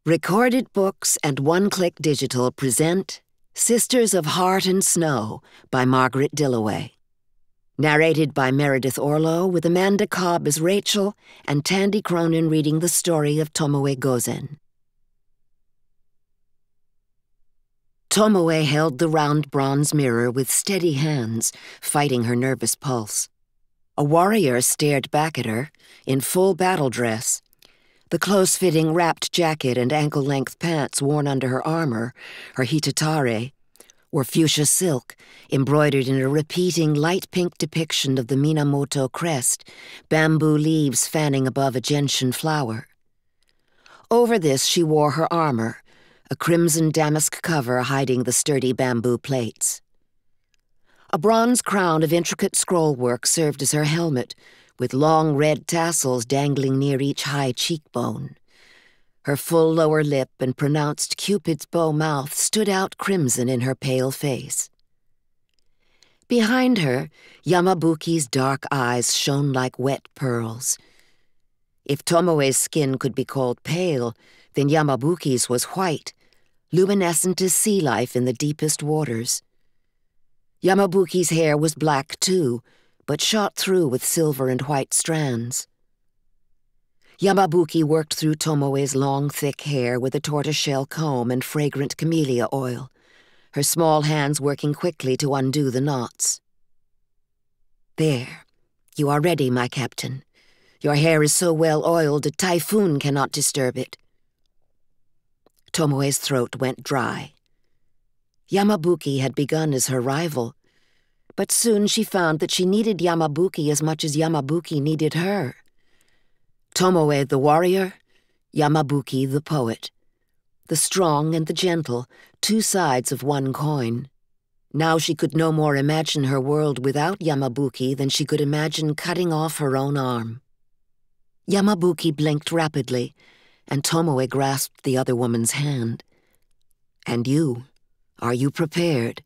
Recorded Books and One Click Digital present Sisters of Heart and Snow by Margaret Dilloway. Narrated by Meredith Orlow with Amanda Cobb as Rachel and Tandy Cronyn reading the story of Tomoe Gozen. Tomoe held the round bronze mirror with steady hands, fighting her nervous pulse. A warrior stared back at her, in full battle dress. The close-fitting wrapped jacket and ankle-length pants worn under her armor, her hitatare, were fuchsia silk, embroidered in a repeating light pink depiction of the Minamoto crest, bamboo leaves fanning above a gentian flower. Over this she wore her armor, a crimson damask cover hiding the sturdy bamboo plates. A bronze crown of intricate scrollwork served as her helmet, with long red tassels dangling near each high cheekbone. Her full lower lip and pronounced Cupid's bow mouth stood out crimson in her pale face. Behind her, Yamabuki's dark eyes shone like wet pearls. If Tomoe's skin could be called pale, then Yamabuki's was white, luminescent as sea life in the deepest waters. Yamabuki's hair was black too, but shot through with silver and white strands. Yamabuki worked through Tomoe's long, thick hair with a tortoiseshell comb and fragrant camellia oil, her small hands working quickly to undo the knots. "There, you are ready, my captain. Your hair is so well oiled a typhoon cannot disturb it." Tomoe's throat went dry. Yamabuki had begun as her rival, but soon she found that she needed Yamabuki as much as Yamabuki needed her. Tomoe the warrior, Yamabuki the poet. The strong and the gentle, two sides of one coin. Now she could no more imagine her world without Yamabuki than she could imagine cutting off her own arm. Yamabuki blinked rapidly, and Tomoe grasped the other woman's hand. "And you, are you prepared?"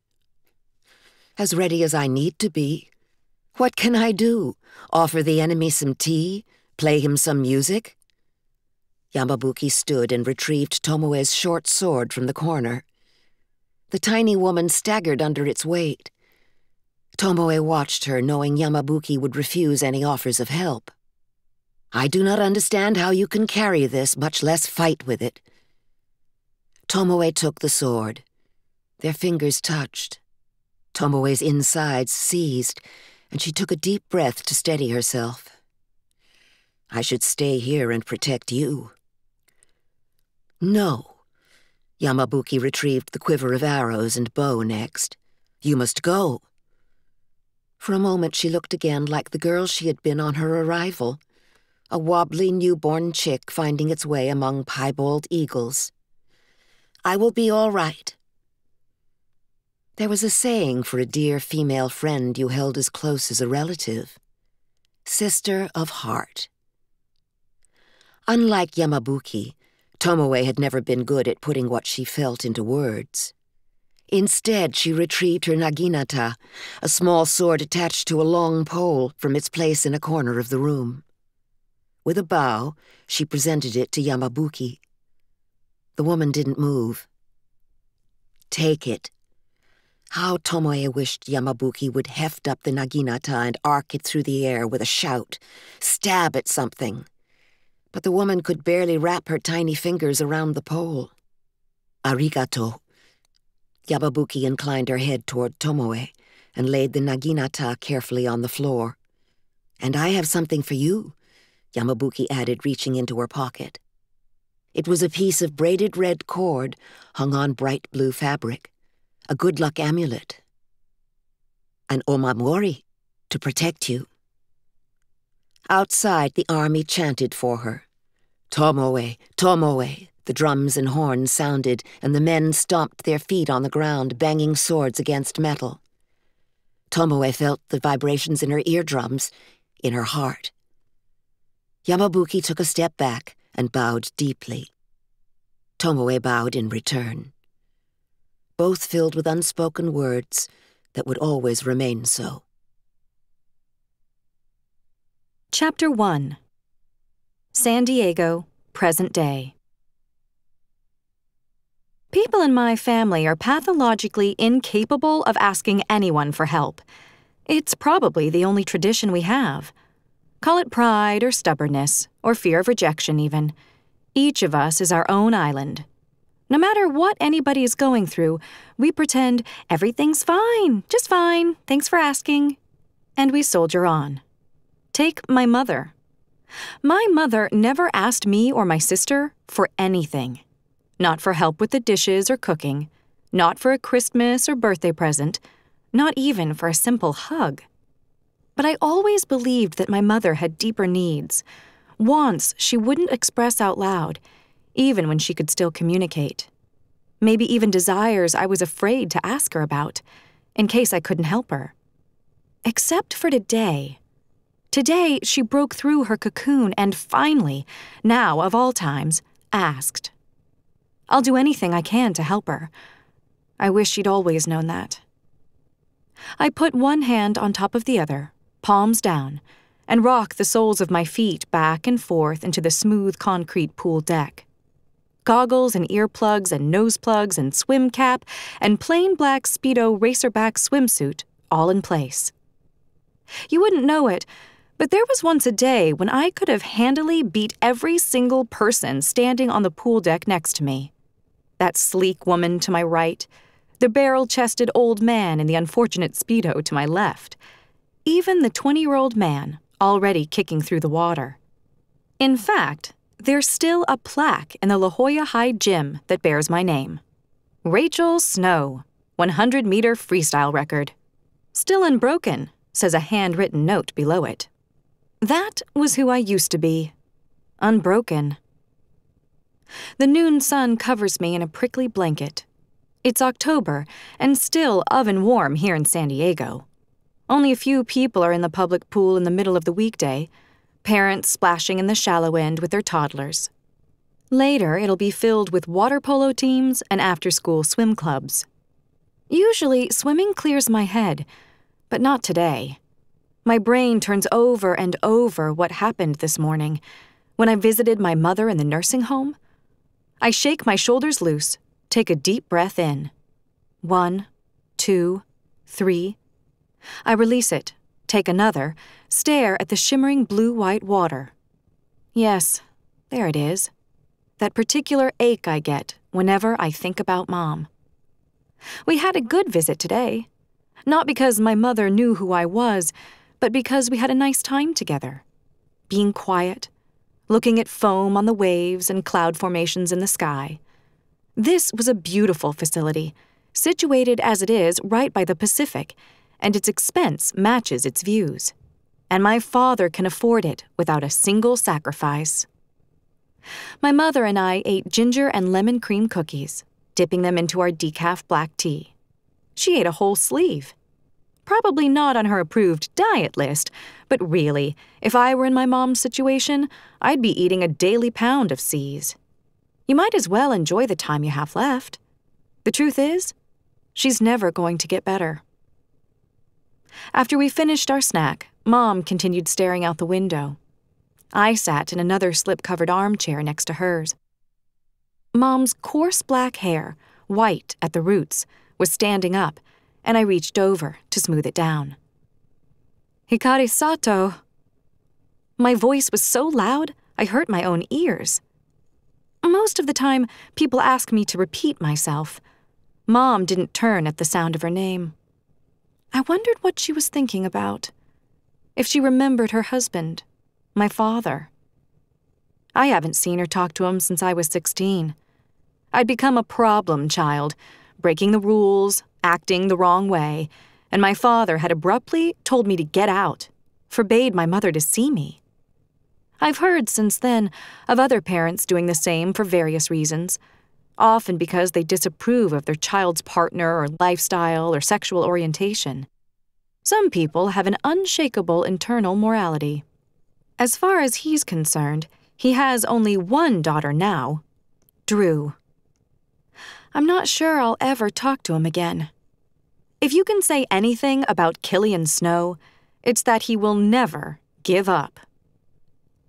"As ready as I need to be. What can I do? Offer the enemy some tea? Play him some music?" Yamabuki stood and retrieved Tomoe's short sword from the corner. The tiny woman staggered under its weight. Tomoe watched her, knowing Yamabuki would refuse any offers of help. "I do not understand how you can carry this, much less fight with it." Tomoe took the sword. Their fingers touched. Tomoe's insides seized, and she took a deep breath to steady herself. "I should stay here and protect you." "No." Yamabuki retrieved the quiver of arrows and bow next. "You must go." For a moment she looked again like the girl she had been on her arrival, a wobbly newborn chick finding its way among piebald eagles. "I will be all right." There was a saying for a dear female friend you held as close as a relative. Sister of heart. Unlike Yamabuki, Tomoe had never been good at putting what she felt into words. Instead, she retrieved her naginata, a small sword attached to a long pole, from its place in a corner of the room. With a bow, she presented it to Yamabuki. The woman didn't move. "Take it." How Tomoe wished Yamabuki would heft up the naginata and arc it through the air with a shout, stab at something. But the woman could barely wrap her tiny fingers around the pole. "Arigato." Yamabuki inclined her head toward Tomoe and laid the naginata carefully on the floor. "And I have something for you," Yamabuki added, reaching into her pocket. It was a piece of braided red cord hung on bright blue fabric. A good luck amulet. "An omamori, to protect you." Outside, the army chanted for her. "Tomoe, Tomoe," the drums and horns sounded, and the men stomped their feet on the ground, banging swords against metal. Tomoe felt the vibrations in her eardrums, in her heart. Yamabuki took a step back and bowed deeply. Tomoe bowed in return. Both filled with unspoken words that would always remain so. Chapter 1. San Diego, present day. People in my family are pathologically incapable of asking anyone for help. It's probably the only tradition we have. Call it pride or stubbornness, or fear of rejection even. Each of us is our own island. No matter what anybody is going through, we pretend everything's fine, just fine, thanks for asking. And we soldier on. Take my mother. My mother never asked me or my sister for anything. Not for help with the dishes or cooking, not for a Christmas or birthday present, not even for a simple hug. But I always believed that my mother had deeper needs, wants she wouldn't express out loud, even when she could still communicate. Maybe even desires I was afraid to ask her about, in case I couldn't help her. Except for today. Today, she broke through her cocoon and finally, now of all times, asked. I'll do anything I can to help her. I wish she'd always known that. I put one hand on top of the other, palms down, and rock the soles of my feet back and forth into the smooth concrete pool deck. Goggles and earplugs and nose plugs and swim cap and plain black Speedo racerback swimsuit all in place. You wouldn't know it, but there was once a day when I could have handily beat every single person standing on the pool deck next to me. That sleek woman to my right, the barrel-chested old man in the unfortunate Speedo to my left, even the 20-year-old man already kicking through the water. In fact, there's still a plaque in the La Jolla High gym that bears my name. Rachel Snow, 100-meter freestyle record. Still unbroken, says a handwritten note below it. That was who I used to be. Unbroken. The noon sun covers me in a prickly blanket. It's October, and still oven warm here in San Diego. Only a few people are in the public pool in the middle of the weekday, parents splashing in the shallow end with their toddlers. Later, it'll be filled with water polo teams and after-school swim clubs. Usually, swimming clears my head, but not today. My brain turns over and over what happened this morning when I visited my mother in the nursing home. I shake my shoulders loose, take a deep breath in. 1, 2, 3. I release it, take another, stare at the shimmering blue-white water. Yes, there it is. That particular ache I get whenever I think about Mom. We had a good visit today. Not because my mother knew who I was, but because we had a nice time together. Being quiet, looking at foam on the waves and cloud formations in the sky. This was a beautiful facility, situated as it is right by the Pacific, and its expense matches its views. And my father can afford it without a single sacrifice. My mother and I ate ginger and lemon cream cookies, dipping them into our decaf black tea. She ate a whole sleeve. Probably not on her approved diet list, but really, if I were in my mom's situation, I'd be eating a daily pound of C's. You might as well enjoy the time you have left. The truth is, she's never going to get better. After we finished our snack, Mom continued staring out the window. I sat in another slip-covered armchair next to hers. Mom's coarse black hair, white at the roots, was standing up, and I reached over to smooth it down. Hikari Sato. My voice was so loud, I hurt my own ears. Most of the time, people ask me to repeat myself. Mom didn't turn at the sound of her name. I wondered what she was thinking about. If she remembered her husband, my father. I haven't seen her talk to him since I was 16. I'd become a problem child, breaking the rules, acting the wrong way, and my father had abruptly told me to get out, forbade my mother to see me. I've heard since then of other parents doing the same for various reasons, often because they disapprove of their child's partner or lifestyle or sexual orientation. Some people have an unshakable internal morality. As far as he's concerned, he has only one daughter now, Drew. I'm not sure I'll ever talk to him again. If you can say anything about Killian Snow, it's that he will never give up.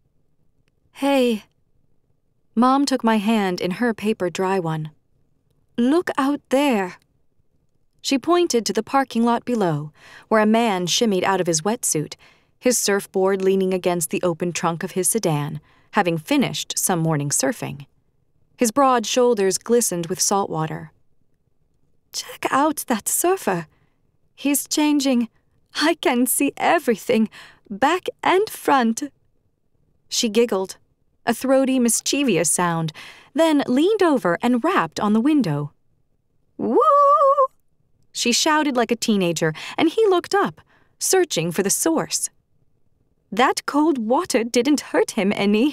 Hey. Mom took my hand in her paper dry one. Look out there." She pointed to the parking lot below, where a man shimmied out of his wetsuit, his surfboard leaning against the open trunk of his sedan, having finished some morning surfing. His broad shoulders glistened with salt water. "Check out that surfer. He's changing. I can see everything, back and front." She giggled, a throaty, mischievous sound, then leaned over and rapped on the window. "Woo!" She shouted like a teenager, and he looked up, searching for the source. That cold water didn't hurt him any.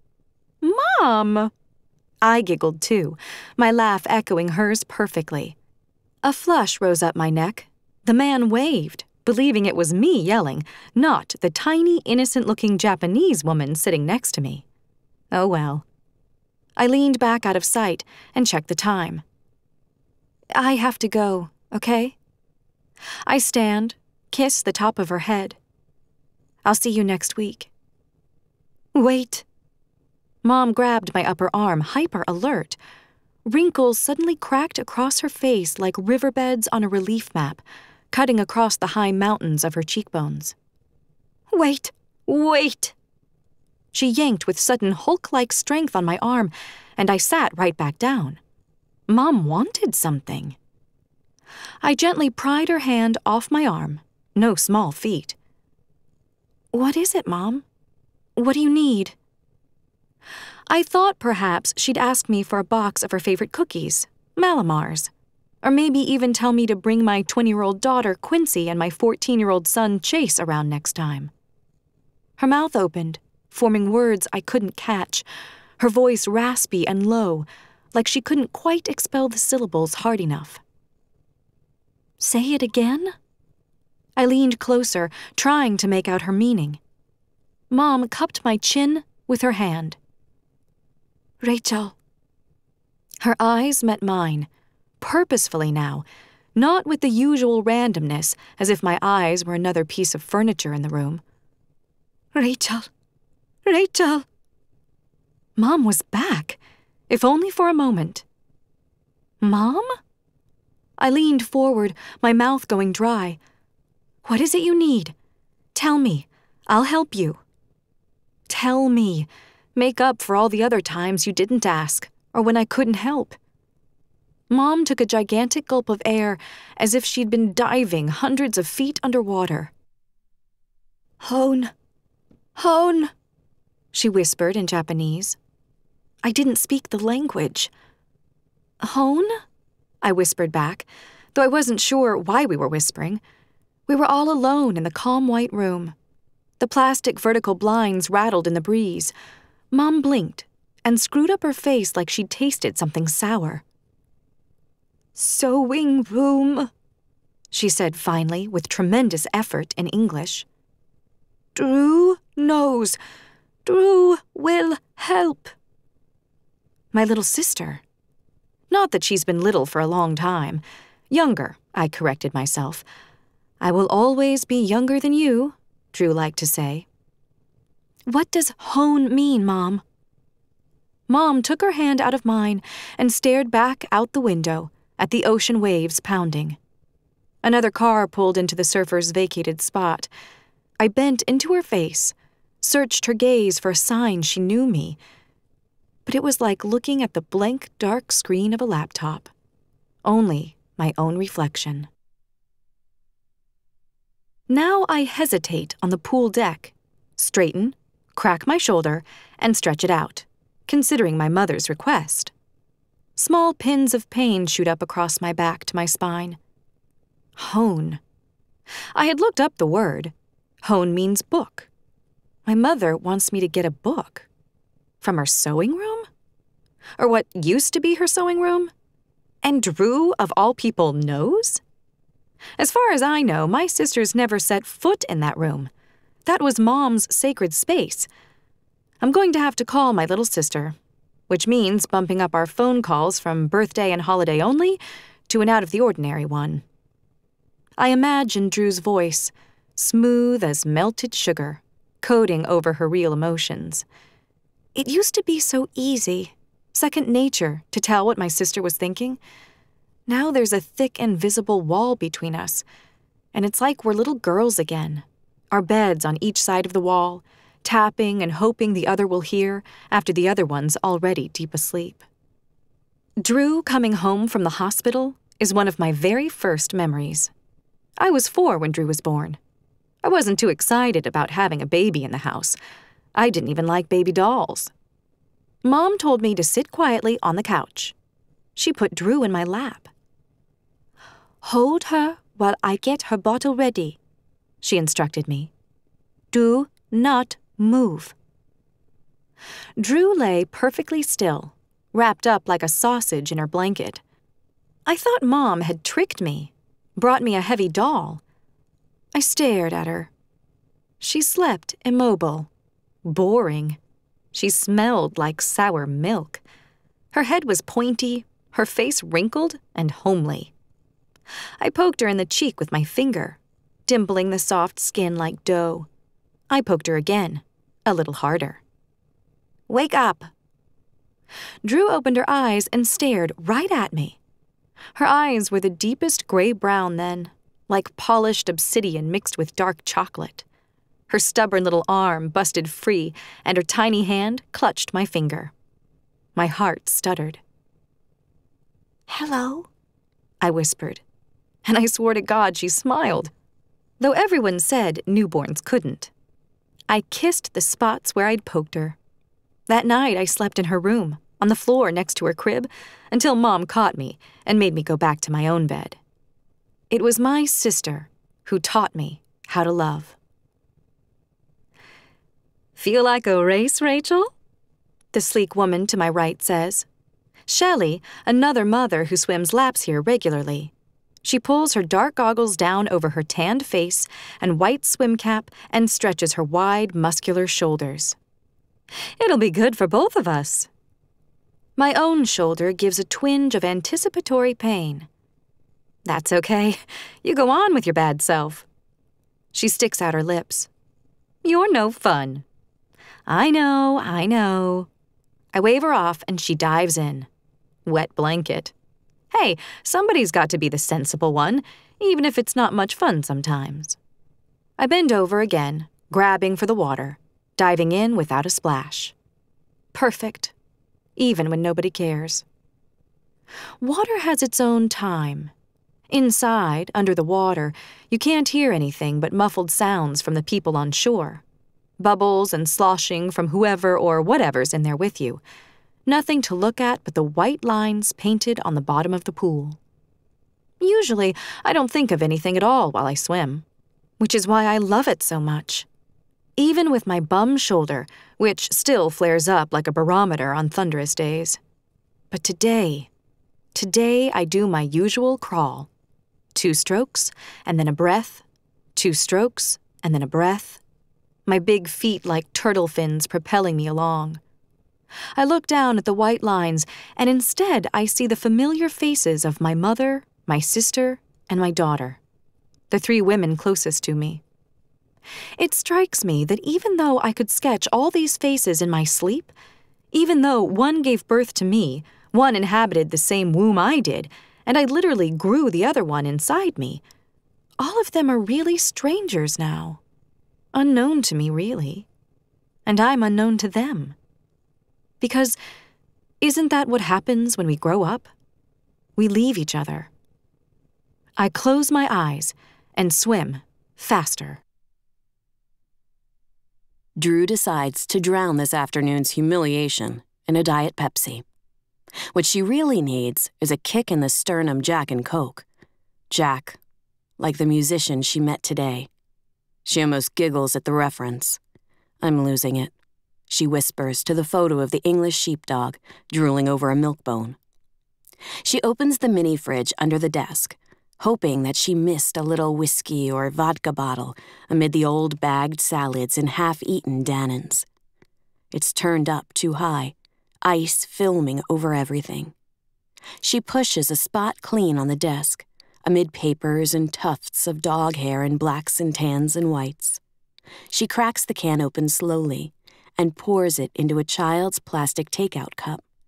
"Mom!" I giggled too, my laugh echoing hers perfectly. A flush rose up my neck. The man waved, believing it was me yelling, not the tiny, innocent-looking Japanese woman sitting next to me. Oh well. I leaned back out of sight and checked the time. "I have to go, okay?" I stand, kiss the top of her head. "I'll see you next week." "Wait." Mom grabbed my upper arm, hyper alert. Wrinkles suddenly cracked across her face like riverbeds on a relief map, cutting across the high mountains of her cheekbones. "Wait! Wait!" She yanked with sudden Hulk-like strength on my arm, and I sat right back down. Mom wanted something. I gently pried her hand off my arm, no small feat. "What is it, Mom? What do you need?" I thought perhaps she'd ask me for a box of her favorite cookies, Malamars, or maybe even tell me to bring my 20-year-old daughter Quincy and my 14-year-old son Chase around next time. Her mouth opened, forming words I couldn't catch, her voice raspy and low, like she couldn't quite expel the syllables hard enough. "Say it again?" I leaned closer, trying to make out her meaning. Mom cupped my chin with her hand. "Rachel." Her eyes met mine, purposefully now, not with the usual randomness, as if my eyes were another piece of furniture in the room. "Rachel. Rachel." Mom was back, if only for a moment. "Mom?" I leaned forward, my mouth going dry. "What is it you need? Tell me. I'll help you." Tell me. Make up for all the other times you didn't ask, or when I couldn't help. Mom took a gigantic gulp of air, as if she'd been diving hundreds of feet underwater. "Hone. Hone," she whispered in Japanese. I didn't speak the language. "Hone?" I whispered back, though I wasn't sure why we were whispering. We were all alone in the calm white room. The plastic vertical blinds rattled in the breeze. Mom blinked and screwed up her face like she'd tasted something sour. "Sewing room," she said finally with tremendous effort in English. "Drew knows. Drew will help." My little sister. Not that she's been little for a long time. Younger, I corrected myself. "I will always be younger than you," Drew liked to say. "What does hone mean, Mom?" Mom took her hand out of mine and stared back out the window at the ocean waves pounding. Another car pulled into the surfer's vacated spot. I bent into her face, searched her gaze for a sign she knew me, but it was like looking at the blank, dark screen of a laptop. Only my own reflection. Now I hesitate on the pool deck, straighten, crack my shoulder, and stretch it out, considering my mother's request. Small pins of pain shoot up across my back to my spine. Hone. I had looked up the word. Hone means book. My mother wants me to get a book. From her sewing room? Or what used to be her sewing room? And Drew, of all people, knows? As far as I know, my sisters never set foot in that room. That was Mom's sacred space. I'm going to have to call my little sister, which means bumping up our phone calls from birthday and holiday only to an out-of-the-ordinary one. I imagine Drew's voice, smooth as melted sugar, coating over her real emotions. It used to be so easy, second nature, to tell what my sister was thinking. Now there's a thick, invisible wall between us, and it's like we're little girls again, our beds on each side of the wall, tapping and hoping the other will hear after the other one's already deep asleep. Drew coming home from the hospital is one of my very first memories. I was 4 when Drew was born. I wasn't too excited about having a baby in the house. I didn't even like baby dolls. Mom told me to sit quietly on the couch. She put Drew in my lap. "Hold her while I get her bottle ready," she instructed me. "Do not move." Drew lay perfectly still, wrapped up like a sausage in her blanket. I thought Mom had tricked me, brought me a heavy doll. I stared at her. She slept immobile, boring. She smelled like sour milk. Her head was pointy, her face wrinkled and homely. I poked her in the cheek with my finger, dimpling the soft skin like dough. I poked her again, a little harder. "Wake up." Drew opened her eyes and stared right at me. Her eyes were the deepest gray-brown then, like polished obsidian mixed with dark chocolate. Her stubborn little arm busted free, and her tiny hand clutched my finger. My heart stuttered. "Hello," I whispered, and I swore to God she smiled, though everyone said newborns couldn't. I kissed the spots where I'd poked her. That night I slept in her room, on the floor next to her crib, until Mom caught me and made me go back to my own bed. It was my sister who taught me how to love. "Feel like a race, Rachel?" the sleek woman to my right says. Shelley, another mother who swims laps here regularly. She pulls her dark goggles down over her tanned face and white swim cap and stretches her wide, muscular shoulders. "It'll be good for both of us." My own shoulder gives a twinge of anticipatory pain. "That's okay. You go on with your bad self." She sticks out her lips. "You're no fun." I know. I wave her off and she dives in. Wet blanket. Hey, somebody's got to be the sensible one, even if it's not much fun sometimes. I bend over again, grabbing for the water, diving in without a splash. Perfect, even when nobody cares. Water has its own time. Inside, under the water, you can't hear anything but muffled sounds from the people on shore. Bubbles and sloshing from whoever or whatever's in there with you. Nothing to look at but the white lines painted on the bottom of the pool. Usually, I don't think of anything at all while I swim, which is why I love it so much. Even with my bum shoulder, which still flares up like a barometer on thunderous days. But today I do my usual crawl. 2 strokes, and then a breath. 2 strokes, and then a breath. My big feet like turtle fins propelling me along. I look down at the white lines, and instead I see the familiar faces of my mother, my sister, and my daughter, the 3 women closest to me. It strikes me that even though I could sketch all these faces in my sleep, even though one gave birth to me, one inhabited the same womb I did, and I literally grew the other one inside me, all of them are really strangers now. Unknown to me, really. And I'm unknown to them. Because isn't that what happens when we grow up? We leave each other. I close my eyes and swim faster. Drew decides to drown this afternoon's humiliation in a Diet Pepsi. What she really needs is a kick in the sternum Jack and Coke. Jack, like the musician she met today. She almost giggles at the reference. I'm losing it. She whispers to the photo of the English sheepdog drooling over a milk bone. She opens the mini fridge under the desk, hoping that she missed a little whiskey or vodka bottle amid the old bagged salads and half-eaten Dannons. It's turned up too high, ice filming over everything. She pushes a spot clean on the desk, amid papers and tufts of dog hair in blacks and tans and whites. She cracks the can open slowly and pours it into a child's plastic takeout cup,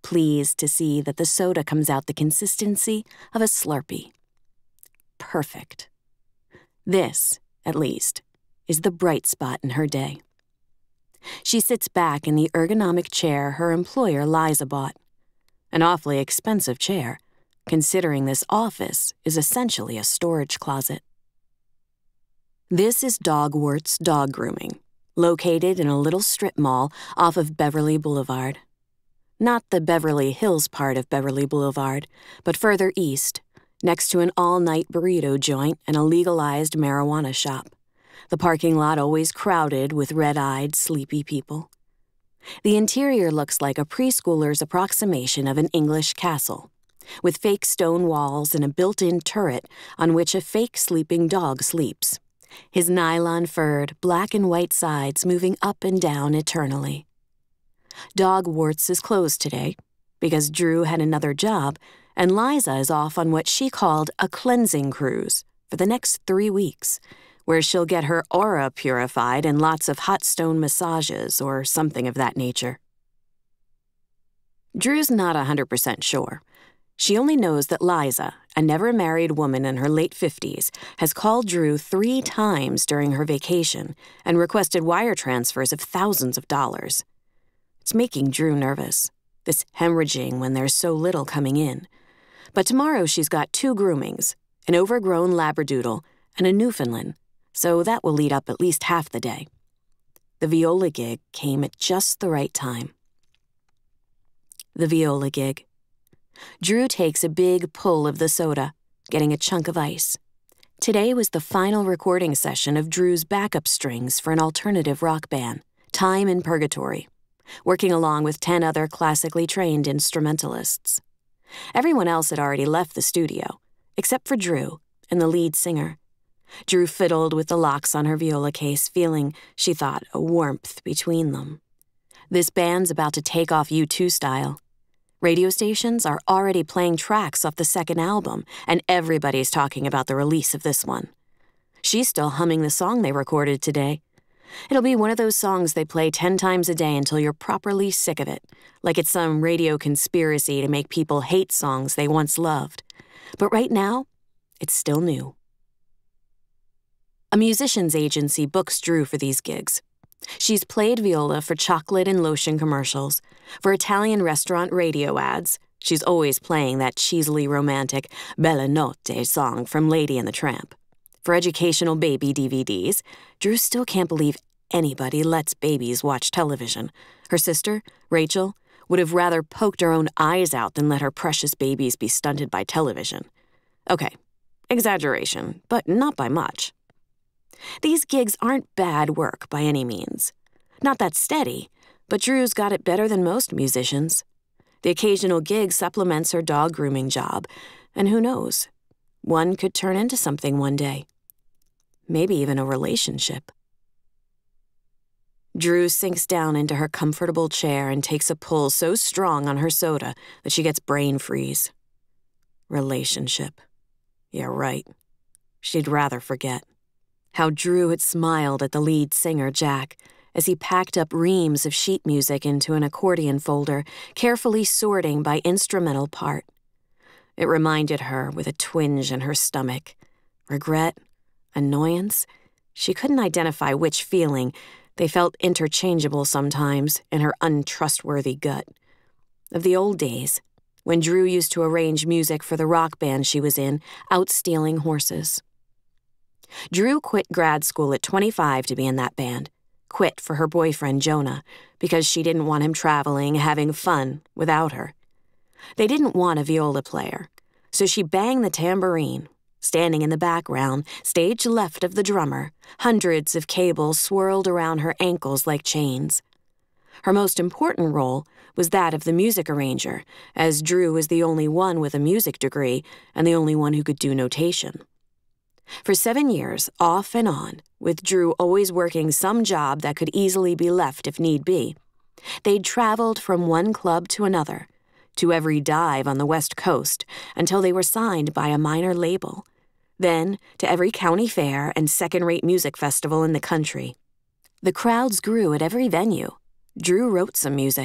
pleased to see that the soda comes out the consistency of a Slurpee. Perfect. This, at least, is the bright spot in her day. She sits back in the ergonomic chair her employer Liza bought. An awfully expensive chair, considering this office is essentially a storage closet. This is Dogwart's Dog Grooming, located in a little strip mall off of Beverly Boulevard. Not the Beverly Hills part of Beverly Boulevard, but further east, next to an all-night burrito joint and a legalized marijuana shop. The parking lot always crowded with red-eyed, sleepy people. The interior looks like a preschooler's approximation of an English castle, with fake stone walls and a built-in turret on which a fake sleeping dog sleeps, his nylon-furred, black and white sides moving up and down eternally. Dogwarts is closed today because Drew had another job, and Liza is off on what she called a cleansing cruise for the next 3 weeks, where she'll get her aura purified and lots of hot stone massages or something of that nature. Drew's not 100% sure. She only knows that Liza, a never-married woman in her late 50s, has called Drew 3 times during her vacation and requested wire transfers of thousands of dollars. It's making Drew nervous, this hemorrhaging when there's so little coming in. But tomorrow she's got 2 groomings, an overgrown Labradoodle and a Newfoundland, so that will lead up at least half the day. The viola gig came at just the right time. The viola gig. Drew takes a big pull of the soda, getting a chunk of ice. Today was the final recording session of Drew's backup strings for an alternative rock band, Time in Purgatory, working along with 10 other classically trained instrumentalists. Everyone else had already left the studio, except for Drew and the lead singer. Drew fiddled with the locks on her viola case, feeling, she thought, a warmth between them. This band's about to take off U2 style. Radio stations are already playing tracks off the second album, and everybody's talking about the release of this one. She's still humming the song they recorded today. It'll be one of those songs they play 10 times a day until you're properly sick of it, like it's some radio conspiracy to make people hate songs they once loved. But right now, it's still new. A musician's agency books Drew for these gigs. She's played viola for chocolate and lotion commercials, for Italian restaurant radio ads. She's always playing that cheesily romantic Bella Notte song from Lady and the Tramp. For educational baby DVDs, Drew still can't believe anybody lets babies watch television. Her sister, Rachel, would have rather poked her own eyes out than let her precious babies be stunted by television. Okay, exaggeration, but not by much. These gigs aren't bad work by any means. Not that steady, but Drew's got it better than most musicians. The occasional gig supplements her dog grooming job, and who knows, one could turn into something one day. Maybe even a relationship. Drew sinks down into her comfortable chair and takes a pull so strong on her soda that she gets brain freeze. Relationship. Yeah, right. She'd rather forget. How Drew had smiled at the lead singer, Jack, as he packed up reams of sheet music into an accordion folder, carefully sorting by instrumental part. It reminded her with a twinge in her stomach. Regret? Annoyance? She couldn't identify which feeling. They felt interchangeable sometimes in her untrustworthy gut. Of the old days, when Drew used to arrange music for the rock band she was in, out stealing horses. Drew quit grad school at 25 to be in that band, quit for her boyfriend Jonah, because she didn't want him traveling, having fun without her. They didn't want a viola player, so she banged the tambourine, standing in the background, stage left of the drummer, hundreds of cables swirled around her ankles like chains. Her most important role was that of the music arranger, as Drew was the only one with a music degree and the only one who could do notation. For 7 years, off and on, with Drew always working some job that could easily be left if need be, they'd traveled from one club to another, to every dive on the West Coast, until they were signed by a minor label, then to every county fair and second-rate music festival in the country. The crowds grew at every venue. Drew wrote some music,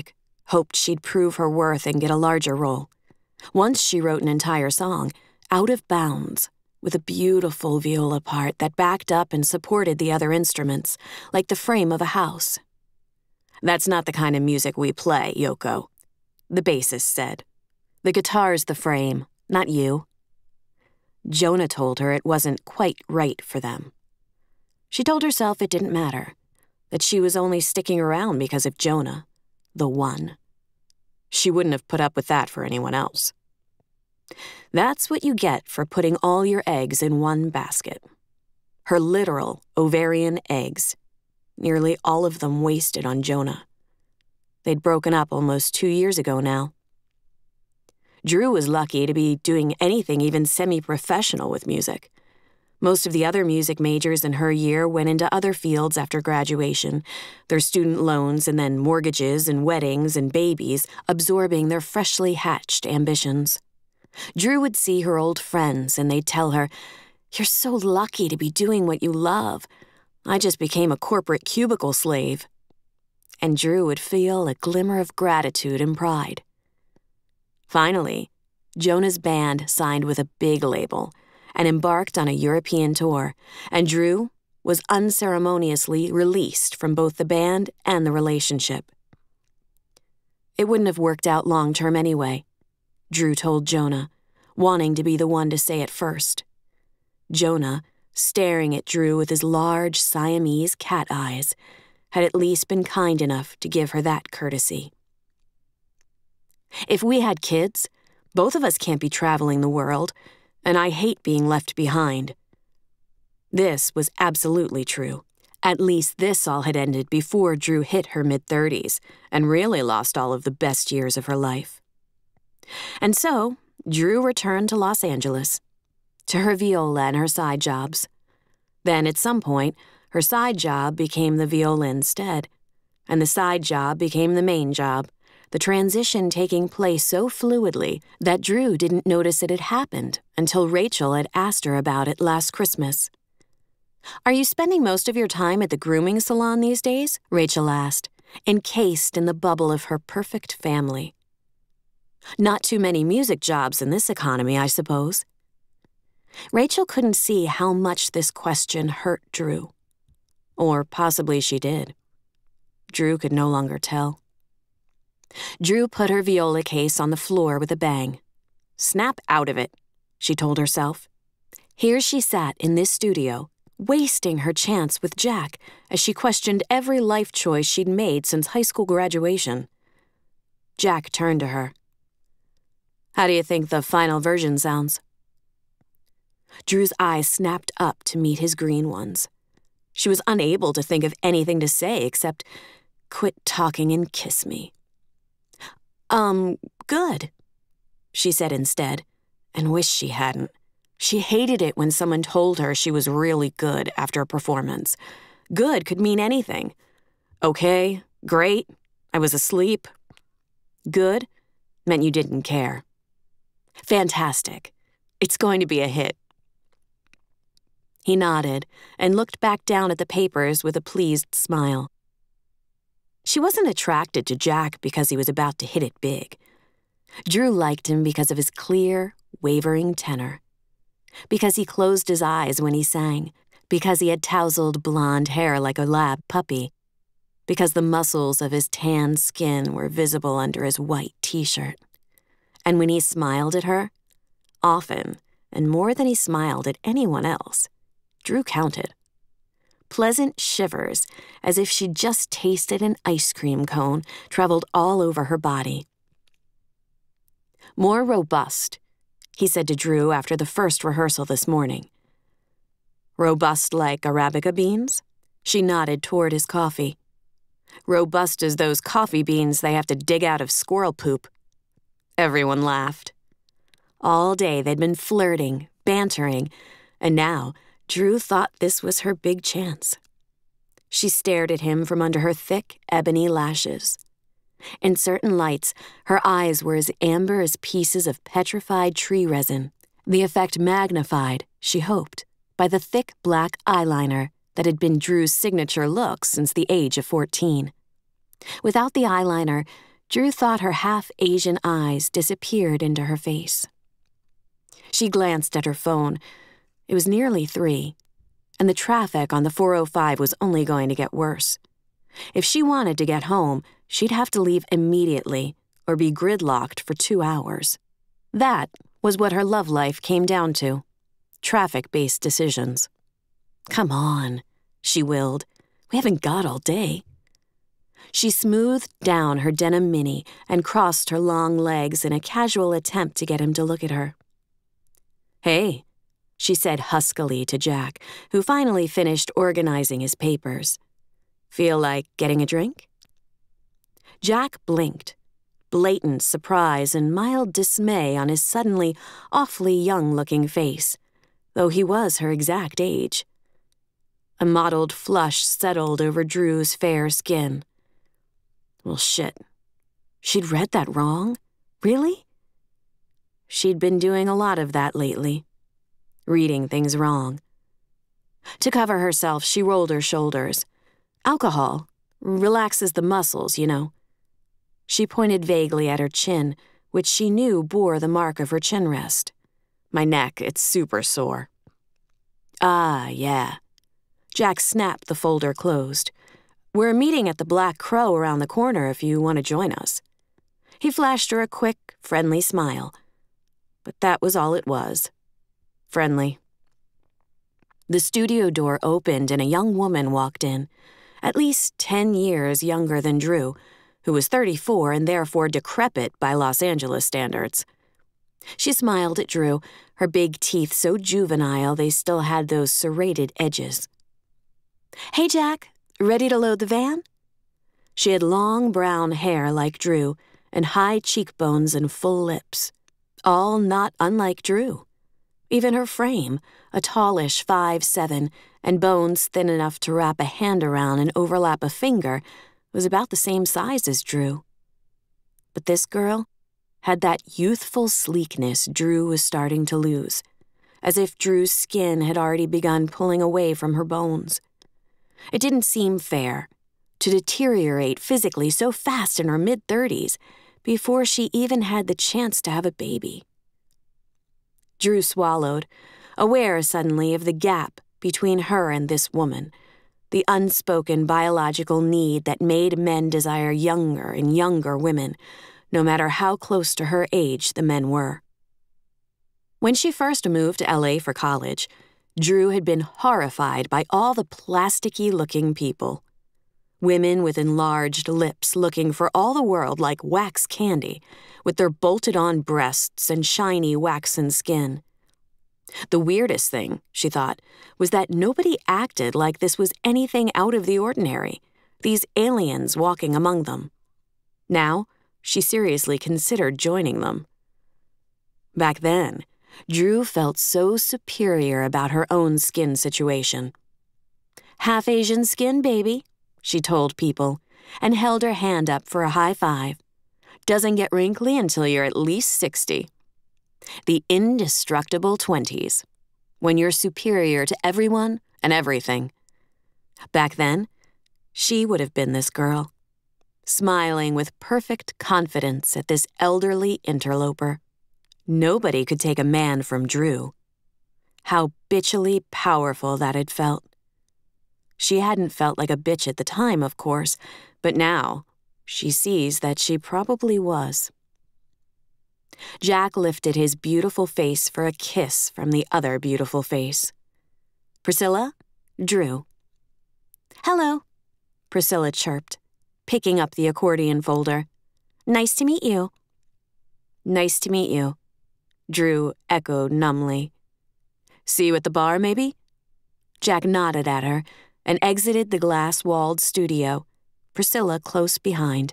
hoped she'd prove her worth and get a larger role. Once she wrote an entire song, Out of Bounds, with a beautiful viola part that backed up and supported the other instruments, like the frame of a house. "That's not the kind of music we play, Yoko," the bassist said. "The guitar's the frame, not you." Jonah told her it wasn't quite right for them. She told herself it didn't matter, that she was only sticking around because of Jonah, the one. She wouldn't have put up with that for anyone else. That's what you get for putting all your eggs in one basket. Her literal ovarian eggs, nearly all of them wasted on Jonah. They'd broken up almost 2 years ago now. Drew was lucky to be doing anything even semi-professional with music. Most of the other music majors in her year went into other fields after graduation, their student loans and then mortgages and weddings and babies absorbing their freshly hatched ambitions. Drew would see her old friends and they'd tell her, "You're so lucky to be doing what you love. I just became a corporate cubicle slave." And Drew would feel a glimmer of gratitude and pride. Finally, Jonah's band signed with a big label and embarked on a European tour, and Drew was unceremoniously released from both the band and the relationship. It wouldn't have worked out long-term anyway, Drew told Jonah, wanting to be the one to say it first. Jonah, staring at Drew with his large Siamese cat eyes, had at least been kind enough to give her that courtesy. "If we had kids, both of us can't be traveling the world, and I hate being left behind." This was absolutely true. At least this all had ended before Drew hit her mid-30s and really lost all of the best years of her life. And so, Drew returned to Los Angeles, to her viola and her side jobs. Then, at some point, her side job became the viola instead, and the side job became the main job, the transition taking place so fluidly that Drew didn't notice it had happened until Rachel had asked her about it last Christmas. "Are you spending most of your time at the grooming salon these days?" Rachel asked, encased in the bubble of her perfect family. "Not too many music jobs in this economy, I suppose." Rachel couldn't see how much this question hurt Drew. Or possibly she did. Drew could no longer tell. Drew put her viola case on the floor with a bang. "Snap out of it," she told herself. Here she sat in this studio, wasting her chance with Jack as she questioned every life choice she'd made since high school graduation. Jack turned to her. "How do you think the final version sounds?" Drew's eyes snapped up to meet his green ones. She was unable to think of anything to say except, "Quit talking and kiss me." Good," she said instead, and wished she hadn't. She hated it when someone told her she was really good after a performance. Good could mean anything. Okay, great, I was asleep. Good meant you didn't care. Fantastic, it's going to be a hit. He nodded and looked back down at the papers with a pleased smile. She wasn't attracted to Jack because he was about to hit it big. Drew liked him because of his clear, wavering tenor. Because he closed his eyes when he sang. Because he had tousled blonde hair like a lab puppy. Because the muscles of his tan skin were visible under his white t-shirt. And when he smiled at her, often, and more than he smiled at anyone else, Drew counted. Pleasant shivers, as if she'd just tasted an ice cream cone, traveled all over her body. "More robust," he said to Drew after the first rehearsal this morning. "Robust like Arabica beans?" She nodded toward his coffee. "Robust as those coffee beans they have to dig out of squirrel poop." Everyone laughed. All day they'd been flirting, bantering, and now Drew thought this was her big chance. She stared at him from under her thick, ebony lashes. In certain lights, her eyes were as amber as pieces of petrified tree resin, the effect magnified, she hoped, by the thick black eyeliner that had been Drew's signature look since the age of 14. Without the eyeliner, Drew thought her half-Asian eyes disappeared into her face. She glanced at her phone. It was nearly 3, and the traffic on the 405 was only going to get worse. If she wanted to get home, she'd have to leave immediately or be gridlocked for 2 hours. That was what her love life came down to, traffic-based decisions. "Come on," she willed. "We haven't got all day." She smoothed down her denim mini and crossed her long legs in a casual attempt to get him to look at her. "Hey," she said huskily to Jack, who finally finished organizing his papers. "Feel like getting a drink?" Jack blinked, blatant surprise and mild dismay on his suddenly awfully young-looking face, though he was her exact age. A mottled flush settled over Drew's fair skin. Well, shit. She'd read that wrong? Really? She'd been doing a lot of that lately. Reading things wrong. To cover herself, she rolled her shoulders. Alcohol relaxes the muscles, you know. She pointed vaguely at her chin, which she knew bore the mark of her chin rest. "My neck, it's super sore." "Ah, yeah." Jack snapped the folder closed. "We're meeting at the Black Crow around the corner if you want to join us." He flashed her a quick, friendly smile. But that was all it was. Friendly. The studio door opened and a young woman walked in, at least 10 years younger than Drew, who was 34 and therefore decrepit by Los Angeles standards. She smiled at Drew, her big teeth so juvenile they still had those serrated edges. "Hey, Jack. Ready to load the van?" She had long brown hair like Drew and high cheekbones and full lips, all not unlike Drew. Even her frame, a tallish 5'7", and bones thin enough to wrap a hand around and overlap a finger, was about the same size as Drew. But this girl had that youthful sleekness Drew was starting to lose, as if Drew's skin had already begun pulling away from her bones. It didn't seem fair to deteriorate physically so fast in her mid-30s before she even had the chance to have a baby. Drew swallowed, aware suddenly of the gap between her and this woman, the unspoken biological need that made men desire younger and younger women, no matter how close to her age the men were. When she first moved to LA for college, Drew had been horrified by all the plasticky-looking people. Women with enlarged lips looking for all the world like wax candy, with their bolted-on breasts and shiny waxen skin. The weirdest thing, she thought, was that nobody acted like this was anything out of the ordinary, these aliens walking among them. Now, she seriously considered joining them. Back then, Drew felt so superior about her own skin situation. "Half Asian skin, baby," she told people, and held her hand up for a high five. "Doesn't get wrinkly until you're at least 60. The indestructible 20s, when you're superior to everyone and everything." Back then, she would have been this girl, smiling with perfect confidence at this elderly interloper. Nobody could take a man from Drew. How bitchily powerful that had felt. She hadn't felt like a bitch at the time, of course, but now she sees that she probably was. Jack lifted his beautiful face for a kiss from the other beautiful face. "Priscilla? Drew." "Hello," Priscilla chirped, picking up the accordion folder. "Nice to meet you." "Nice to meet you," Drew echoed numbly. "See you at the bar, maybe?" Jack nodded at her and exited the glass-walled studio, Priscilla close behind.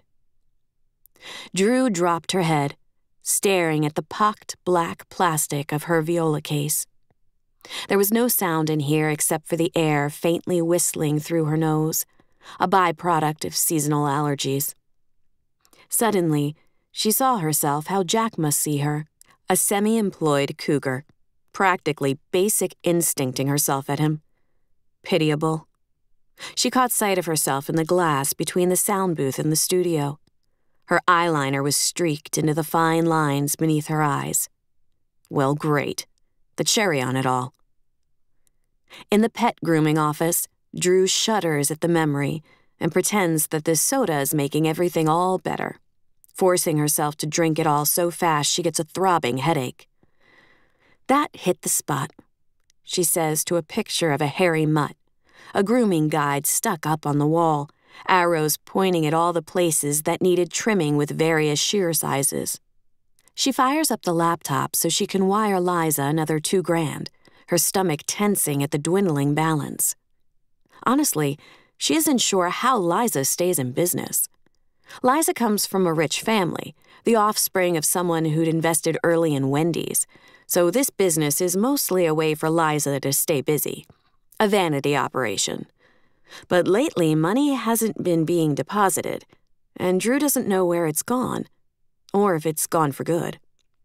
Drew dropped her head, staring at the pocked black plastic of her viola case. There was no sound in here except for the air faintly whistling through her nose, a byproduct of seasonal allergies. Suddenly, she saw herself how Jack must see her, a semi-employed cougar, practically basic instincting herself at him. Pitiable. She caught sight of herself in the glass between the sound booth and the studio. Her eyeliner was streaked into the fine lines beneath her eyes. Well, great. The cherry on it all. In the pet grooming office, Drew shudders at the memory and pretends that this soda is making everything all better, forcing herself to drink it all so fast she gets a throbbing headache. That hit the spot, she says to a picture of a hairy mutt, a grooming guide stuck up on the wall, arrows pointing at all the places that needed trimming with various shear sizes. She fires up the laptop so she can wire Liza another $2,000, her stomach tensing at the dwindling balance. Honestly, she isn't sure how Liza stays in business. Liza comes from a rich family, the offspring of someone who'd invested early in Wendy's, so this business is mostly a way for Liza to stay busy, a vanity operation. But lately, money hasn't been being deposited, and Drew doesn't know where it's gone, or if it's gone for good.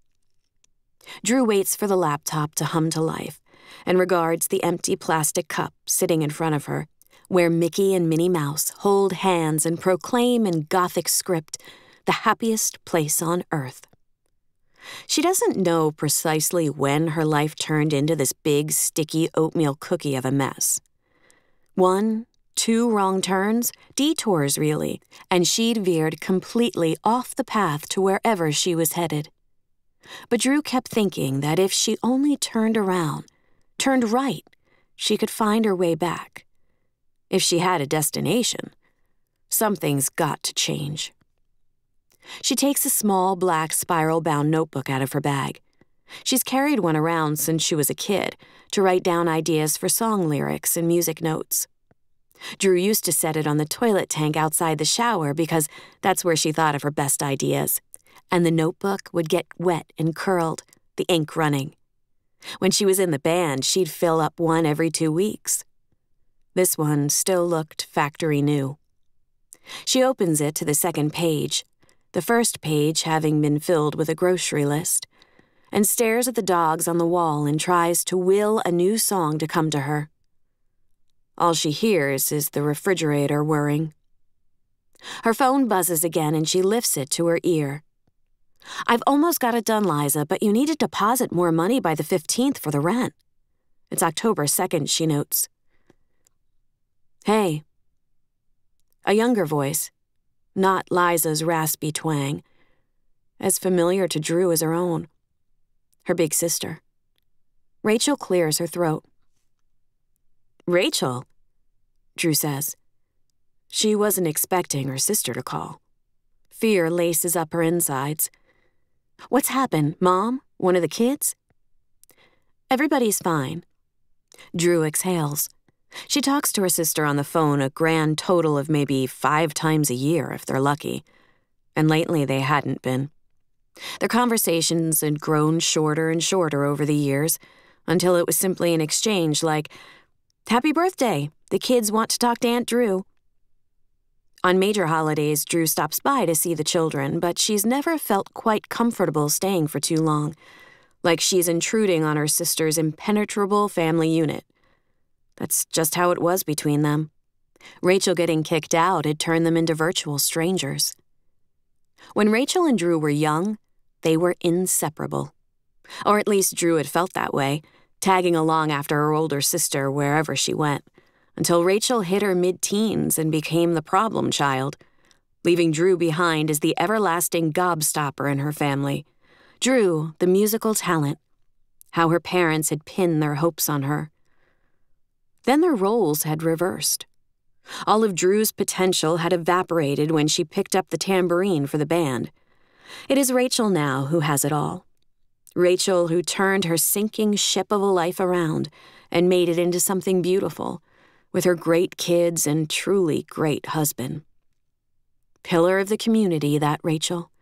Drew waits for the laptop to hum to life and regards the empty plastic cup sitting in front of her, where Mickey and Minnie Mouse hold hands and proclaim in Gothic script the happiest place on earth. She doesn't know precisely when her life turned into this big, sticky oatmeal cookie of a mess. 1, 2 wrong turns, detours really, and she'd veered completely off the path to wherever she was headed. But Drew kept thinking that if she only turned around, turned right, she could find her way back. If she had a destination, something's got to change. She takes a small black spiral-bound notebook out of her bag. She's carried one around since she was a kid to write down ideas for song lyrics and music notes. Drew used to set it on the toilet tank outside the shower because that's where she thought of her best ideas, and the notebook would get wet and curled, the ink running. When she was in the band, she'd fill up one every 2 weeks. This one still looked factory new. She opens it to the second page, the first page having been filled with a grocery list, and stares at the dogs on the wall and tries to will a new song to come to her. All she hears is the refrigerator whirring. Her phone buzzes again and she lifts it to her ear. "I've almost got it done, Liza, but you need to deposit more money by the 15th for the rent. It's October 2nd, she notes. Hey. A younger voice, not Liza's raspy twang, as familiar to Drew as her own. Her big sister. Rachel clears her throat. Rachel, Drew says. She wasn't expecting her sister to call. Fear laces up her insides. What's happened, Mom? One of the kids? Everybody's fine. Drew exhales. She talks to her sister on the phone a grand total of maybe 5 times a year if they're lucky, and lately they hadn't been. Their conversations had grown shorter and shorter over the years, until it was simply an exchange like, "Happy birthday, the kids want to talk to Aunt Drew." On major holidays, Drew stops by to see the children, but she's never felt quite comfortable staying for too long, like she's intruding on her sister's impenetrable family unit. That's just how it was between them. Rachel getting kicked out had turned them into virtual strangers. When Rachel and Drew were young, they were inseparable. Or at least Drew had felt that way, tagging along after her older sister wherever she went, until Rachel hit her mid-teens and became the problem child, leaving Drew behind as the everlasting gobstopper in her family. Drew, the musical talent, how her parents had pinned their hopes on her. Then their roles had reversed. All of Drew's potential had evaporated when she picked up the tambourine for the band. It is Rachel now who has it all. Rachel who turned her sinking ship of a life around and made it into something beautiful, with her great kids and truly great husband. Pillar of the community, that Rachel.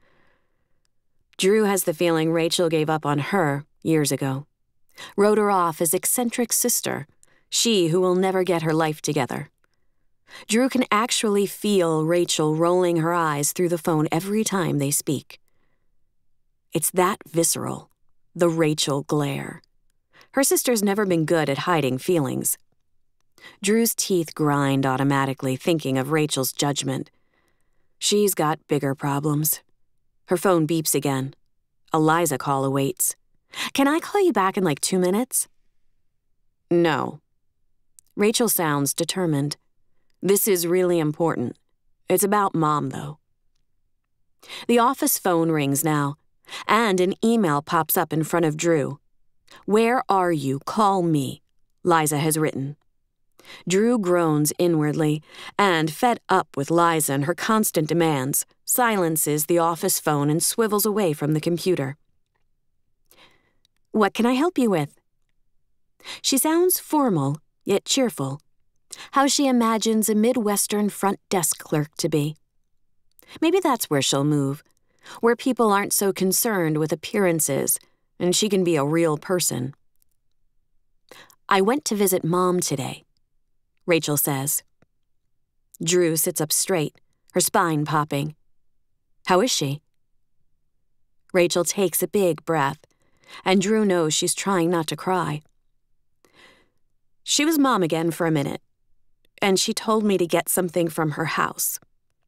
Drew has the feeling Rachel gave up on her years ago. Wrote her off as eccentric sister, she who will never get her life together. Drew can actually feel Rachel rolling her eyes through the phone every time they speak. It's that visceral, the Rachel glare. Her sister's never been good at hiding feelings. Drew's teeth grind automatically, thinking of Rachel's judgment. She's got bigger problems. Her phone beeps again. A Liza call awaits. Can I call you back in like 2 minutes? No. Rachel sounds determined. This is really important. It's about Mom, though. The office phone rings now, and an email pops up in front of Drew. Where are you? Call me, Liza has written. Drew groans inwardly, and, fed up with Liza and her constant demands, silences the office phone and swivels away from the computer. What can I help you with? She sounds formal, yet cheerful. How she imagines a Midwestern front desk clerk to be. Maybe that's where she'll move, where people aren't so concerned with appearances, and she can be a real person. I went to visit Mom today, Rachel says. Drew sits up straight, her spine popping. How is she? Rachel takes a big breath, and Drew knows she's trying not to cry. She was Mom again for a minute, and she told me to get something from her house.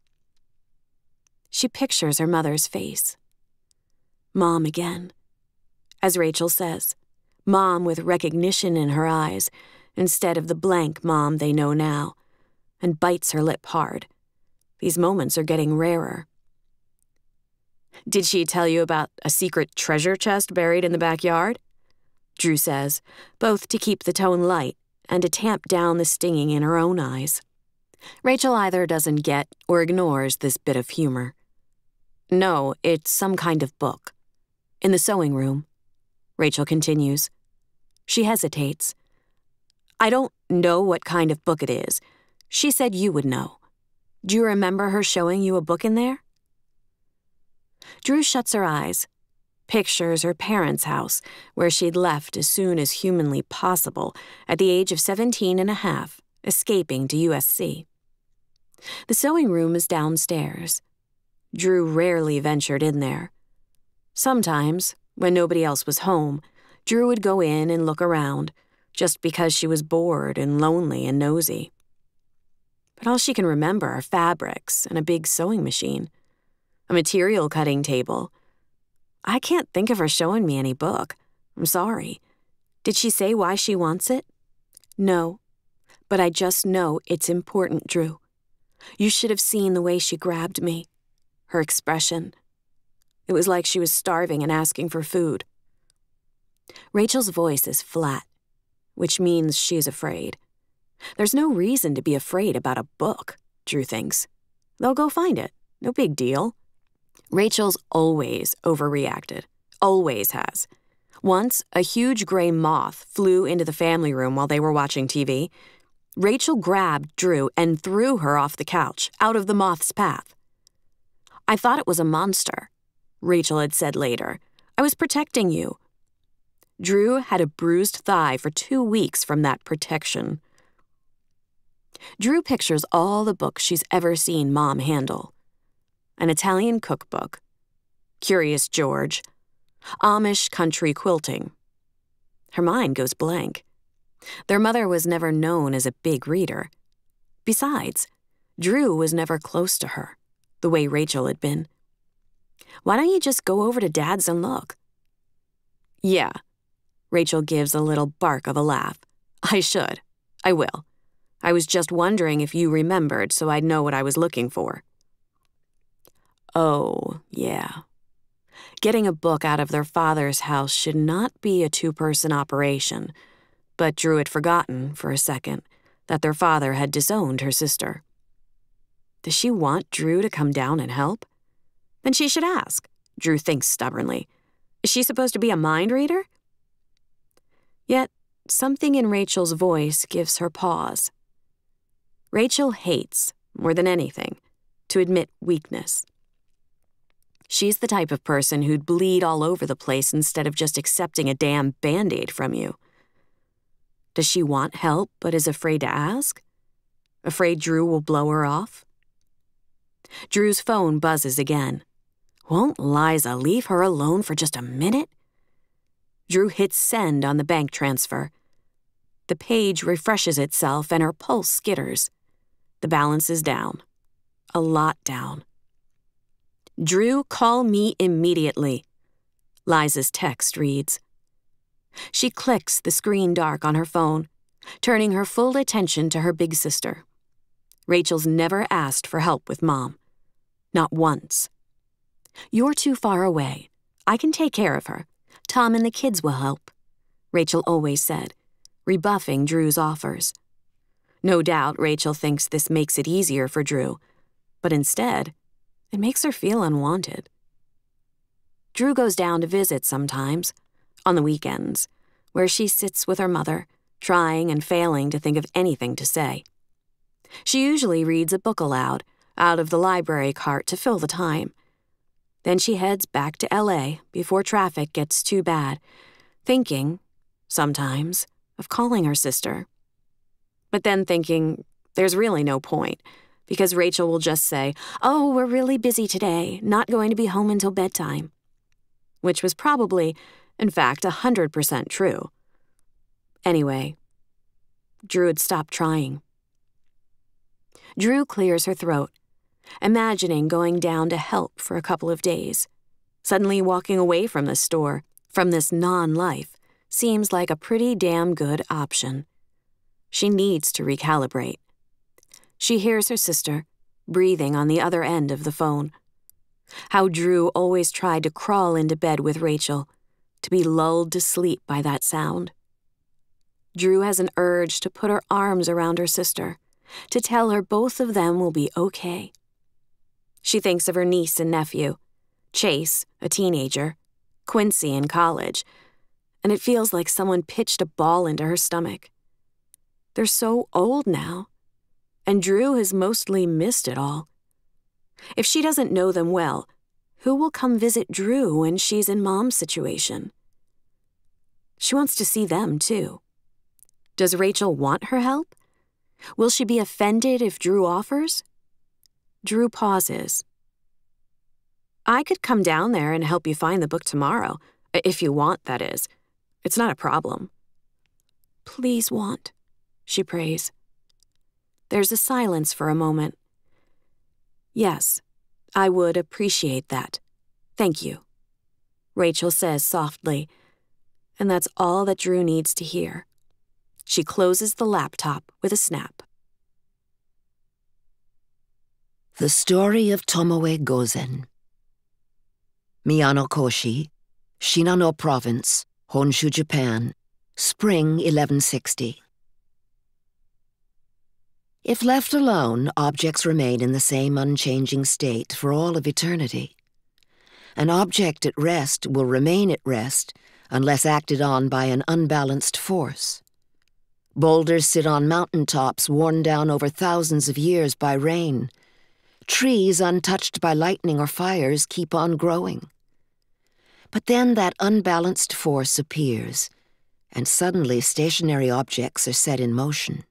She pictures her mother's face. Mom again. As Rachel says, Mom with recognition in her eyes, instead of the blank Mom they know now, and bites her lip hard. These moments are getting rarer. Did she tell you about a secret treasure chest buried in the backyard? Drew says, both to keep the tone light and to tamp down the stinging in her own eyes. Rachel either doesn't get or ignores this bit of humor. No, it's some kind of book. In the sewing room. Rachel continues. She hesitates. I don't know what kind of book it is. She said you would know. Do you remember her showing you a book in there? Drew shuts her eyes, pictures her parents' house, where she'd left as soon as humanly possible at the age of 17 and a half, escaping to USC. The sewing room is downstairs. Drew rarely ventured in there. Sometimes, when nobody else was home, Drew would go in and look around, just because she was bored and lonely and nosy. But all she can remember are fabrics and a big sewing machine, a material cutting table. I can't think of her showing me any book. I'm sorry. Did she say why she wants it? No, but I just know it's important, Drew. You should have seen the way she grabbed me. Her expression. It was like she was starving and asking for food. Rachel's voice is flat, which means she's afraid. There's no reason to be afraid about a book, Drew thinks. They'll go find it. No big deal. Rachel's always overreacted. Always has. Once, a huge gray moth flew into the family room while they were watching TV. Rachel grabbed Drew and threw her off the couch, out of the moth's path. I thought it was a monster, Rachel had said later. I was protecting you. Drew had a bruised thigh for 2 weeks from that protection. Drew pictures all the books she's ever seen Mom handle. An Italian cookbook, Curious George, Amish country quilting. Her mind goes blank. Their mother was never known as a big reader. Besides, Drew was never close to her, the way Rachel had been. Why don't you just go over to Dad's and look? Yeah. Rachel gives a little bark of a laugh. I should. I will. I was just wondering if you remembered so I'd know what I was looking for. Oh, yeah. Getting a book out of their father's house should not be a two-person operation, but Drew had forgotten, for a second, that their father had disowned her sister. Does she want Drew to come down and help? Then she should ask, Drew thinks stubbornly. Is she supposed to be a mind reader? Yet, something in Rachel's voice gives her pause. Rachel hates, more than anything, to admit weakness. She's the type of person who'd bleed all over the place instead of just accepting a damn Band-Aid from you. Does she want help but is afraid to ask? Afraid Drew will blow her off? Drew's phone buzzes again. Won't Liza leave her alone for just a minute? Drew hits send on the bank transfer. The page refreshes itself and her pulse skitters. The balance is down. A lot down. Drew, call me immediately. Liza's text reads. She clicks the screen dark on her phone, turning her full attention to her big sister. Rachel's never asked for help with Mom. Not once. You're too far away. I can take care of her. Tom and the kids will help, Rachel always said, rebuffing Drew's offers. No doubt Rachel thinks this makes it easier for Drew, but instead, it makes her feel unwanted. Drew goes down to visit sometimes, on the weekends, where she sits with her mother, trying and failing to think of anything to say. She usually reads a book aloud, out of the library cart to fill the time. Then she heads back to LA before traffic gets too bad, thinking, sometimes, of calling her sister. But then thinking, there's really no point, because Rachel will just say, "Oh, we're really busy today, not going to be home until bedtime." Which was probably, in fact, 100% true. Anyway, Drew had stopped trying. Drew clears her throat, imagining going down to help for a couple of days. Suddenly walking away from the store, from this non-life, seems like a pretty damn good option. She needs to recalibrate. She hears her sister, breathing on the other end of the phone. How Drew always tried to crawl into bed with Rachel, to be lulled to sleep by that sound. Drew has an urge to put her arms around her sister, to tell her both of them will be okay. She thinks of her niece and nephew, Chase, a teenager, Quincy in college, and it feels like someone pitched a ball into her stomach. They're so old now, and Drew has mostly missed it all. If she doesn't know them well, who will come visit Drew when she's in Mom's situation? She wants to see them, too. Does Rachel want her help? Will she be offended if Drew offers? Drew pauses. I could come down there and help you find the book tomorrow, if you want, that is. It's not a problem. Please want, she prays. There's a silence for a moment. Yes, I would appreciate that. Thank you, Rachel says softly, and that's all that Drew needs to hear. She closes the laptop with a snap. The Story of Tomoe Gozen. Miyanokoshi, Shinano Province, Honshu, Japan, Spring 1160. If left alone, objects remain in the same unchanging state for all of eternity. An object at rest will remain at rest unless acted on by an unbalanced force. Boulders sit on mountain tops worn down over thousands of years by rain. Trees untouched by lightning or fires keep on growing. But then that unbalanced force appears, and suddenly stationary objects are set in motion.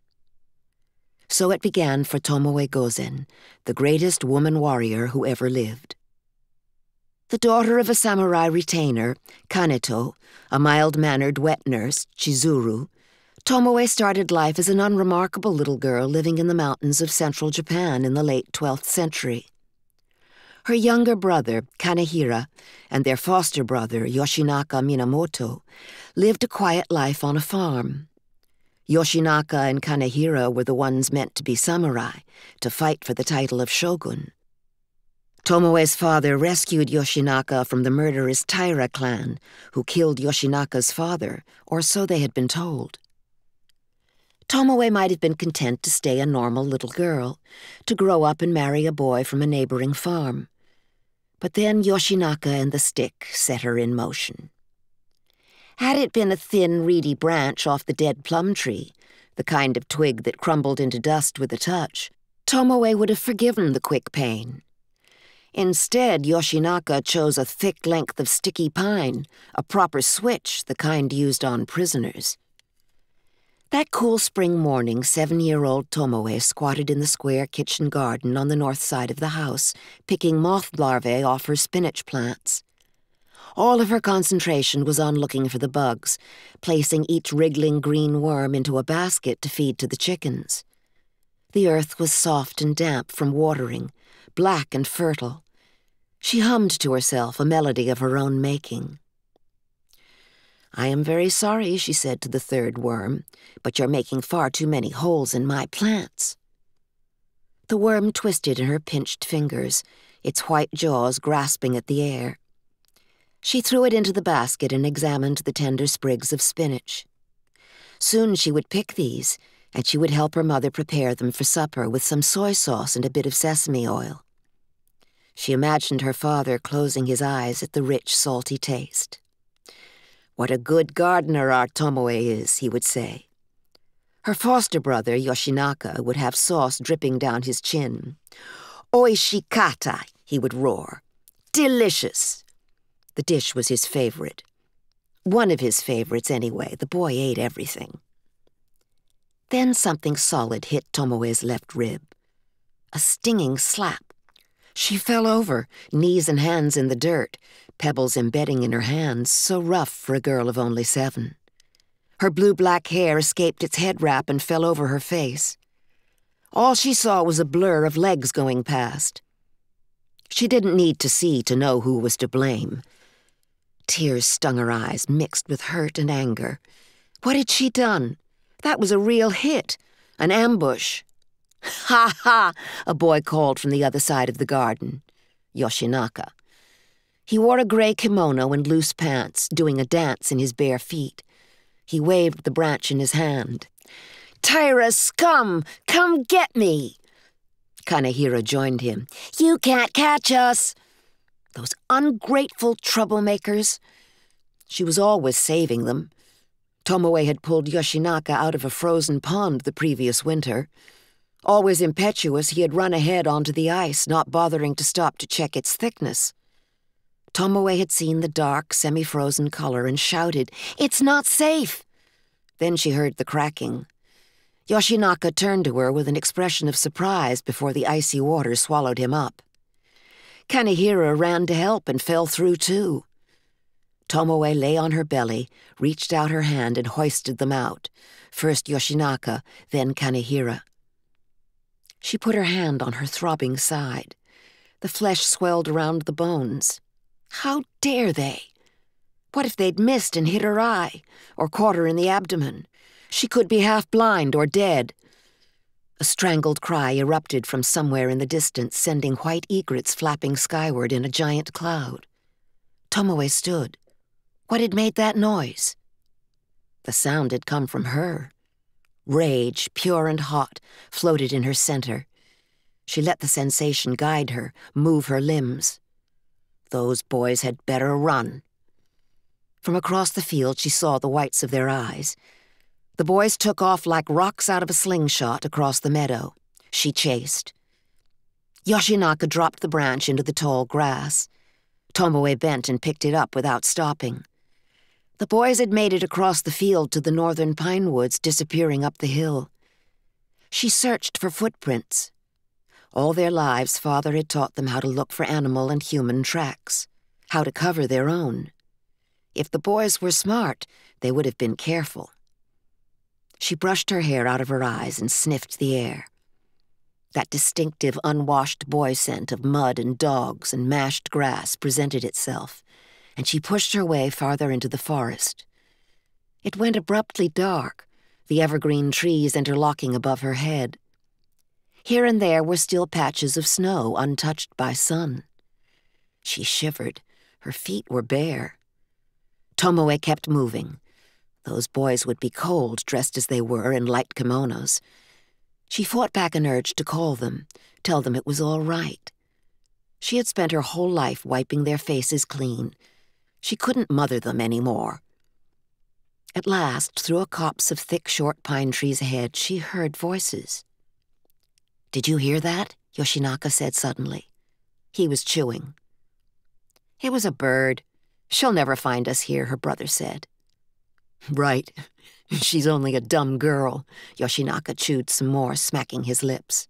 So it began for Tomoe Gozen, the greatest woman warrior who ever lived. The daughter of a samurai retainer, Kaneto, a mild-mannered wet nurse, Chizuru, Tomoe started life as an unremarkable little girl living in the mountains of central Japan in the late 12th century. Her younger brother, Kanehira, and their foster brother, Yoshinaka Minamoto, lived a quiet life on a farm. Yoshinaka and Kanehira were the ones meant to be samurai, to fight for the title of shogun. Tomoe's father rescued Yoshinaka from the murderous Taira clan, who killed Yoshinaka's father, or so they had been told. Tomoe might have been content to stay a normal little girl, to grow up and marry a boy from a neighboring farm. But then Yoshinaka and the stick set her in motion. Had it been a thin, reedy branch off the dead plum tree, the kind of twig that crumbled into dust with a touch, Tomoe would have forgiven the quick pain. Instead, Yoshinaka chose a thick length of sticky pine, a proper switch, the kind used on prisoners. That cool spring morning, 7-year-old Tomoe squatted in the square kitchen garden on the north side of the house, picking moth larvae off her spinach plants. All of her concentration was on looking for the bugs, placing each wriggling green worm into a basket to feed to the chickens. The earth was soft and damp from watering, black and fertile. She hummed to herself a melody of her own making. "I am very sorry," she said to the third worm, "but you're making far too many holes in my plants." The worm twisted in her pinched fingers, its white jaws grasping at the air. She threw it into the basket and examined the tender sprigs of spinach. Soon she would pick these, and she would help her mother prepare them for supper with some soy sauce and a bit of sesame oil. She imagined her father closing his eyes at the rich, salty taste. "What a good gardener our Tomoe is," he would say. Her foster brother, Yoshinaka, would have sauce dripping down his chin. "Oishikata," he would roar. "Delicious." The dish was his favorite. One of his favorites, anyway. The boy ate everything. Then something solid hit Tomoe's left rib. A stinging slap. She fell over, knees and hands in the dirt, pebbles embedding in her hands, so rough for a girl of only 7. Her blue-black hair escaped its head wrap and fell over her face. All she saw was a blur of legs going past. She didn't need to see to know who was to blame. Tears stung her eyes, mixed with hurt and anger. What had she done? That was a real hit, an ambush. "Ha ha!" a boy called from the other side of the garden. Yoshinaka. He wore a gray kimono and loose pants, doing a dance in his bare feet. He waved the branch in his hand. "Tyra scum! Come get me!" Kanehira joined him. "You can't catch us!" Those ungrateful troublemakers. She was always saving them. Tomoe had pulled Yoshinaka out of a frozen pond the previous winter. Always impetuous, he had run ahead onto the ice, not bothering to stop to check its thickness. Tomoe had seen the dark, semi-frozen color and shouted, "It's not safe!" Then she heard the cracking. Yoshinaka turned to her with an expression of surprise before the icy water swallowed him up. Kanehira ran to help and fell through too. Tomoe lay on her belly, reached out her hand and hoisted them out, first Yoshinaka, then Kanehira. She put her hand on her throbbing side. The flesh swelled around the bones. How dare they? What if they'd missed and hit her eye, or caught her in the abdomen? She could be half blind or dead. A strangled cry erupted from somewhere in the distance, sending white egrets flapping skyward in a giant cloud. Tomoe stood. What had made that noise? The sound had come from her. Rage, pure and hot, floated in her center. She let the sensation guide her, move her limbs. Those boys had better run. From across the field, she saw the whites of their eyes. The boys took off like rocks out of a slingshot across the meadow. She chased. Yoshinaka dropped the branch into the tall grass. Tomoe bent and picked it up without stopping. The boys had made it across the field to the northern pine woods, disappearing up the hill. She searched for footprints. All their lives, Father had taught them how to look for animal and human tracks, how to cover their own. If the boys were smart, they would have been careful. She brushed her hair out of her eyes and sniffed the air. That distinctive, unwashed boy scent of mud and dogs and mashed grass presented itself, and she pushed her way farther into the forest. It went abruptly dark, the evergreen trees interlocking above her head. Here and there were still patches of snow untouched by sun. She shivered. Her feet were bare. Tomoe kept moving. Those boys would be cold, dressed as they were in light kimonos. She fought back an urge to call them, tell them it was all right. She had spent her whole life wiping their faces clean. She couldn't mother them anymore. At last, through a copse of thick, short pine trees ahead, she heard voices. "Did you hear that?" Yoshinaka said suddenly. He was chewing. "It was a bird. She'll never find us here," her brother said. "Right. She's only a dumb girl." Yoshinaka chewed some more, smacking his lips.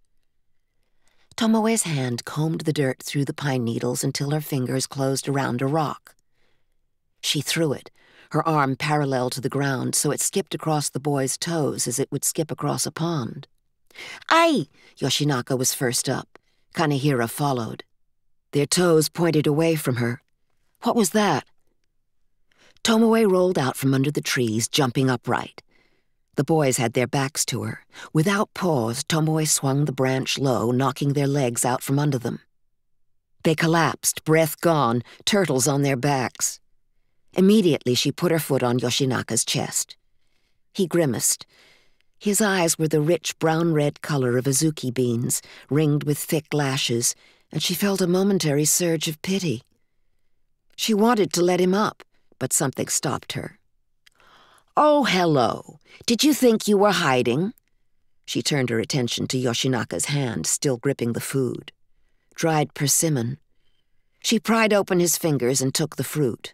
Tomoe's hand combed the dirt through the pine needles until her fingers closed around a rock. She threw it, her arm parallel to the ground so it skipped across the boy's toes as it would skip across a pond. "Ai!" Yoshinaka was first up. Kanehira followed. Their toes pointed away from her. What was that? Tomoe rolled out from under the trees, jumping upright. The boys had their backs to her. Without pause, Tomoe swung the branch low, knocking their legs out from under them. They collapsed, breath gone, turtles on their backs. Immediately, she put her foot on Yoshinaka's chest. He grimaced. His eyes were the rich brown-red color of azuki beans, ringed with thick lashes, and she felt a momentary surge of pity. She wanted to let him up, but something stopped her. "Oh, hello. Did you think you were hiding?" She turned her attention to Yoshinaka's hand, still gripping the food. Dried persimmon. She pried open his fingers and took the fruit.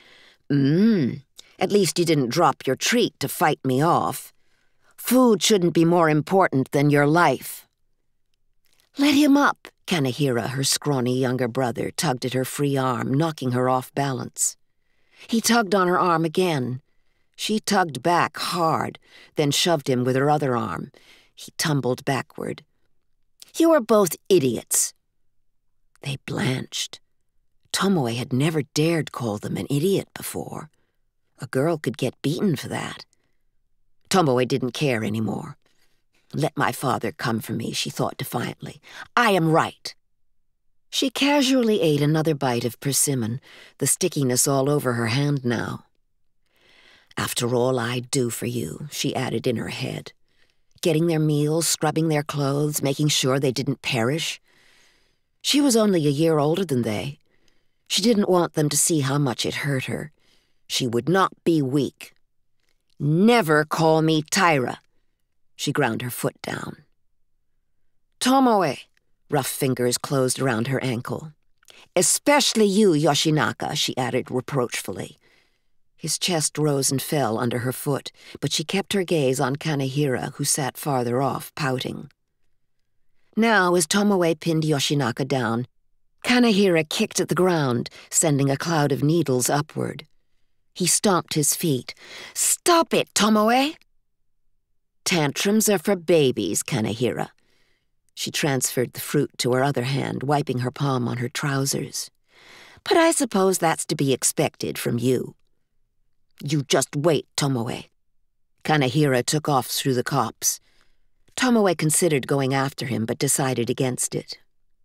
At least you didn't drop your treat to fight me off. Food shouldn't be more important than your life." "Let him up," Kanehira, her scrawny younger brother, tugged at her free arm, knocking her off balance. He tugged on her arm again. She tugged back hard, then shoved him with her other arm. He tumbled backward. "You are both idiots." They blanched. Tomoe had never dared call them an idiot before. A girl could get beaten for that. Tomoe didn't care anymore. "Let my father come for me," she thought defiantly. "I am right." She casually ate another bite of persimmon, the stickiness all over her hand now. "After all I'd do for you," she added in her head. Getting their meals, scrubbing their clothes, making sure they didn't perish. She was only a year older than they. She didn't want them to see how much it hurt her. She would not be weak. "Never call me Tyra." She ground her foot down. "Tomoe," rough fingers closed around her ankle. "Especially you, Yoshinaka," she added reproachfully. His chest rose and fell under her foot, but she kept her gaze on Kanehira, who sat farther off, pouting. Now, as Tomoe pinned Yoshinaka down, Kanehira kicked at the ground, sending a cloud of needles upward. He stomped his feet. "Stop it, Tomoe!" "Tantrums are for babies, Kanehira." She transferred the fruit to her other hand, wiping her palm on her trousers. "But I suppose that's to be expected from you." "You just wait, Tomoe." Kanehira took off through the copse. Tomoe considered going after him, but decided against it.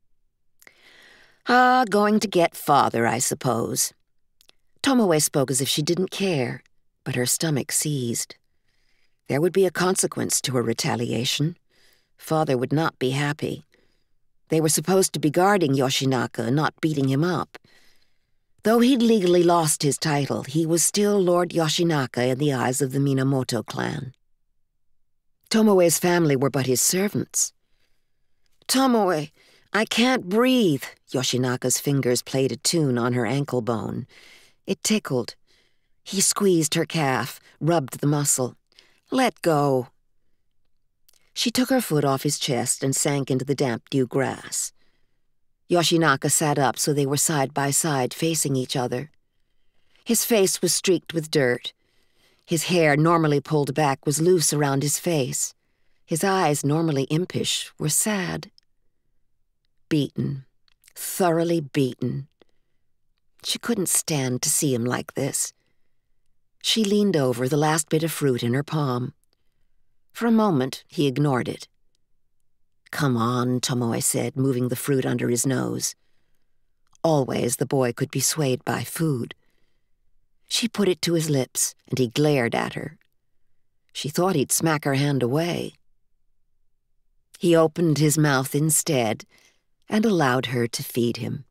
Going to get father, I suppose." Tomoe spoke as if she didn't care, but her stomach seized. There would be a consequence to her retaliation. Father would not be happy. They were supposed to be guarding Yoshinaka, not beating him up. Though he'd legally lost his title, he was still Lord Yoshinaka in the eyes of the Minamoto clan. Tomoe's family were but his servants. "Tomoe, I can't breathe." Yoshinaka's fingers played a tune on her ankle bone. It tickled. He squeezed her calf, rubbed the muscle. "Let go." She took her foot off his chest and sank into the damp dew grass. Yoshinaka sat up so they were side by side, facing each other. His face was streaked with dirt. His hair, normally pulled back, was loose around his face. His eyes, normally impish, were sad. Beaten, thoroughly beaten. She couldn't stand to see him like this. She leaned over, the last bit of fruit in her palm. For a moment, he ignored it. "Come on," Tomoe said, moving the fruit under his nose. Always the boy could be swayed by food. She put it to his lips, and he glared at her. She thought he'd smack her hand away. He opened his mouth instead and allowed her to feed him.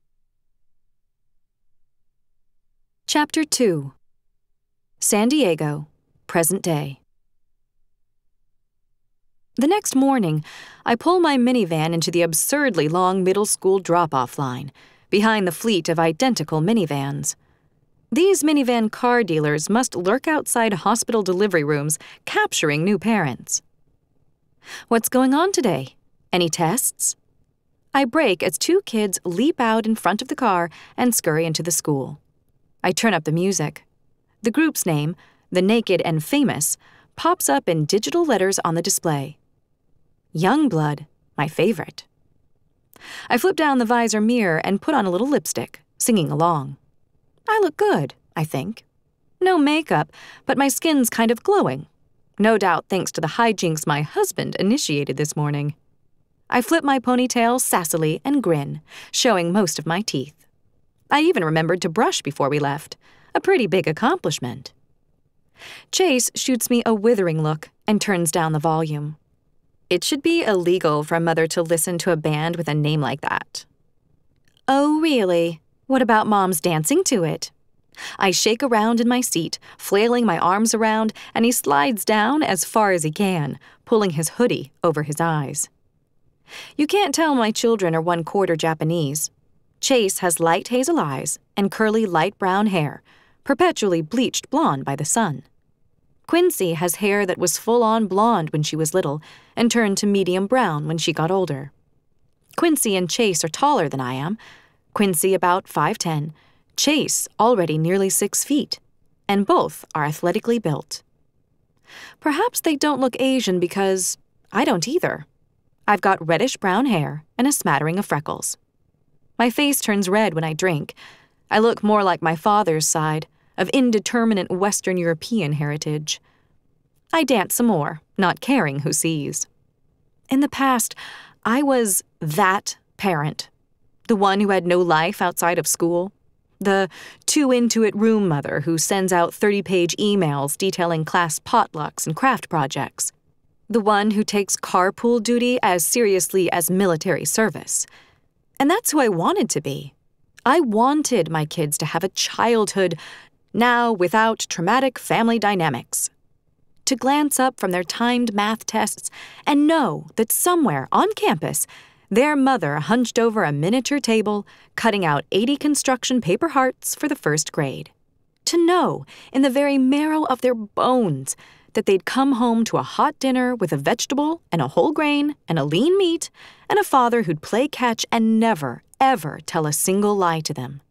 Chapter 2. San Diego, present day. The next morning, I pull my minivan into the absurdly long middle school drop-off line, behind the fleet of identical minivans. These minivan car dealers must lurk outside hospital delivery rooms, capturing new parents. What's going on today? Any tests? I brake as two kids leap out in front of the car and scurry into the school. I turn up the music. The group's name, The Naked and Famous, pops up in digital letters on the display. Youngblood, my favorite. I flip down the visor mirror and put on a little lipstick, singing along. I look good, I think. No makeup, but my skin's kind of glowing. No doubt thanks to the hijinks my husband initiated this morning. I flip my ponytail sassily and grin, showing most of my teeth. I even remembered to brush before we left, a pretty big accomplishment. Chase shoots me a withering look and turns down the volume. It should be illegal for a mother to listen to a band with a name like that. Oh, really? What about Mom's dancing to it? I shake around in my seat, flailing my arms around, and he slides down as far as he can, pulling his hoodie over his eyes. You can't tell my children are 1/4 Japanese. Chase has light hazel eyes and curly light brown hair, perpetually bleached blonde by the sun. Quincy has hair that was full-on blonde when she was little and turned to medium brown when she got older. Quincy and Chase are taller than I am. Quincy about 5'10", Chase already nearly 6 feet, and both are athletically built. Perhaps they don't look Asian because I don't either. I've got reddish-brown hair and a smattering of freckles. My face turns red when I drink. I look more like my father's side, of indeterminate Western European heritage. I dance some more, not caring who sees. In the past, I was that parent, the one who had no life outside of school, the too-into-it room mother who sends out 30-page emails detailing class potlucks and craft projects, the one who takes carpool duty as seriously as military service. And that's who I wanted to be. I wanted my kids to have a childhood now without traumatic family dynamics. To glance up from their timed math tests and know that somewhere on campus, their mother hunched over a miniature table, cutting out 80 construction paper hearts for the first grade. To know, in the very marrow of their bones, that they'd come home to a hot dinner with a vegetable and a whole grain and a lean meat and a father who'd play catch and never, ever tell a single lie to them.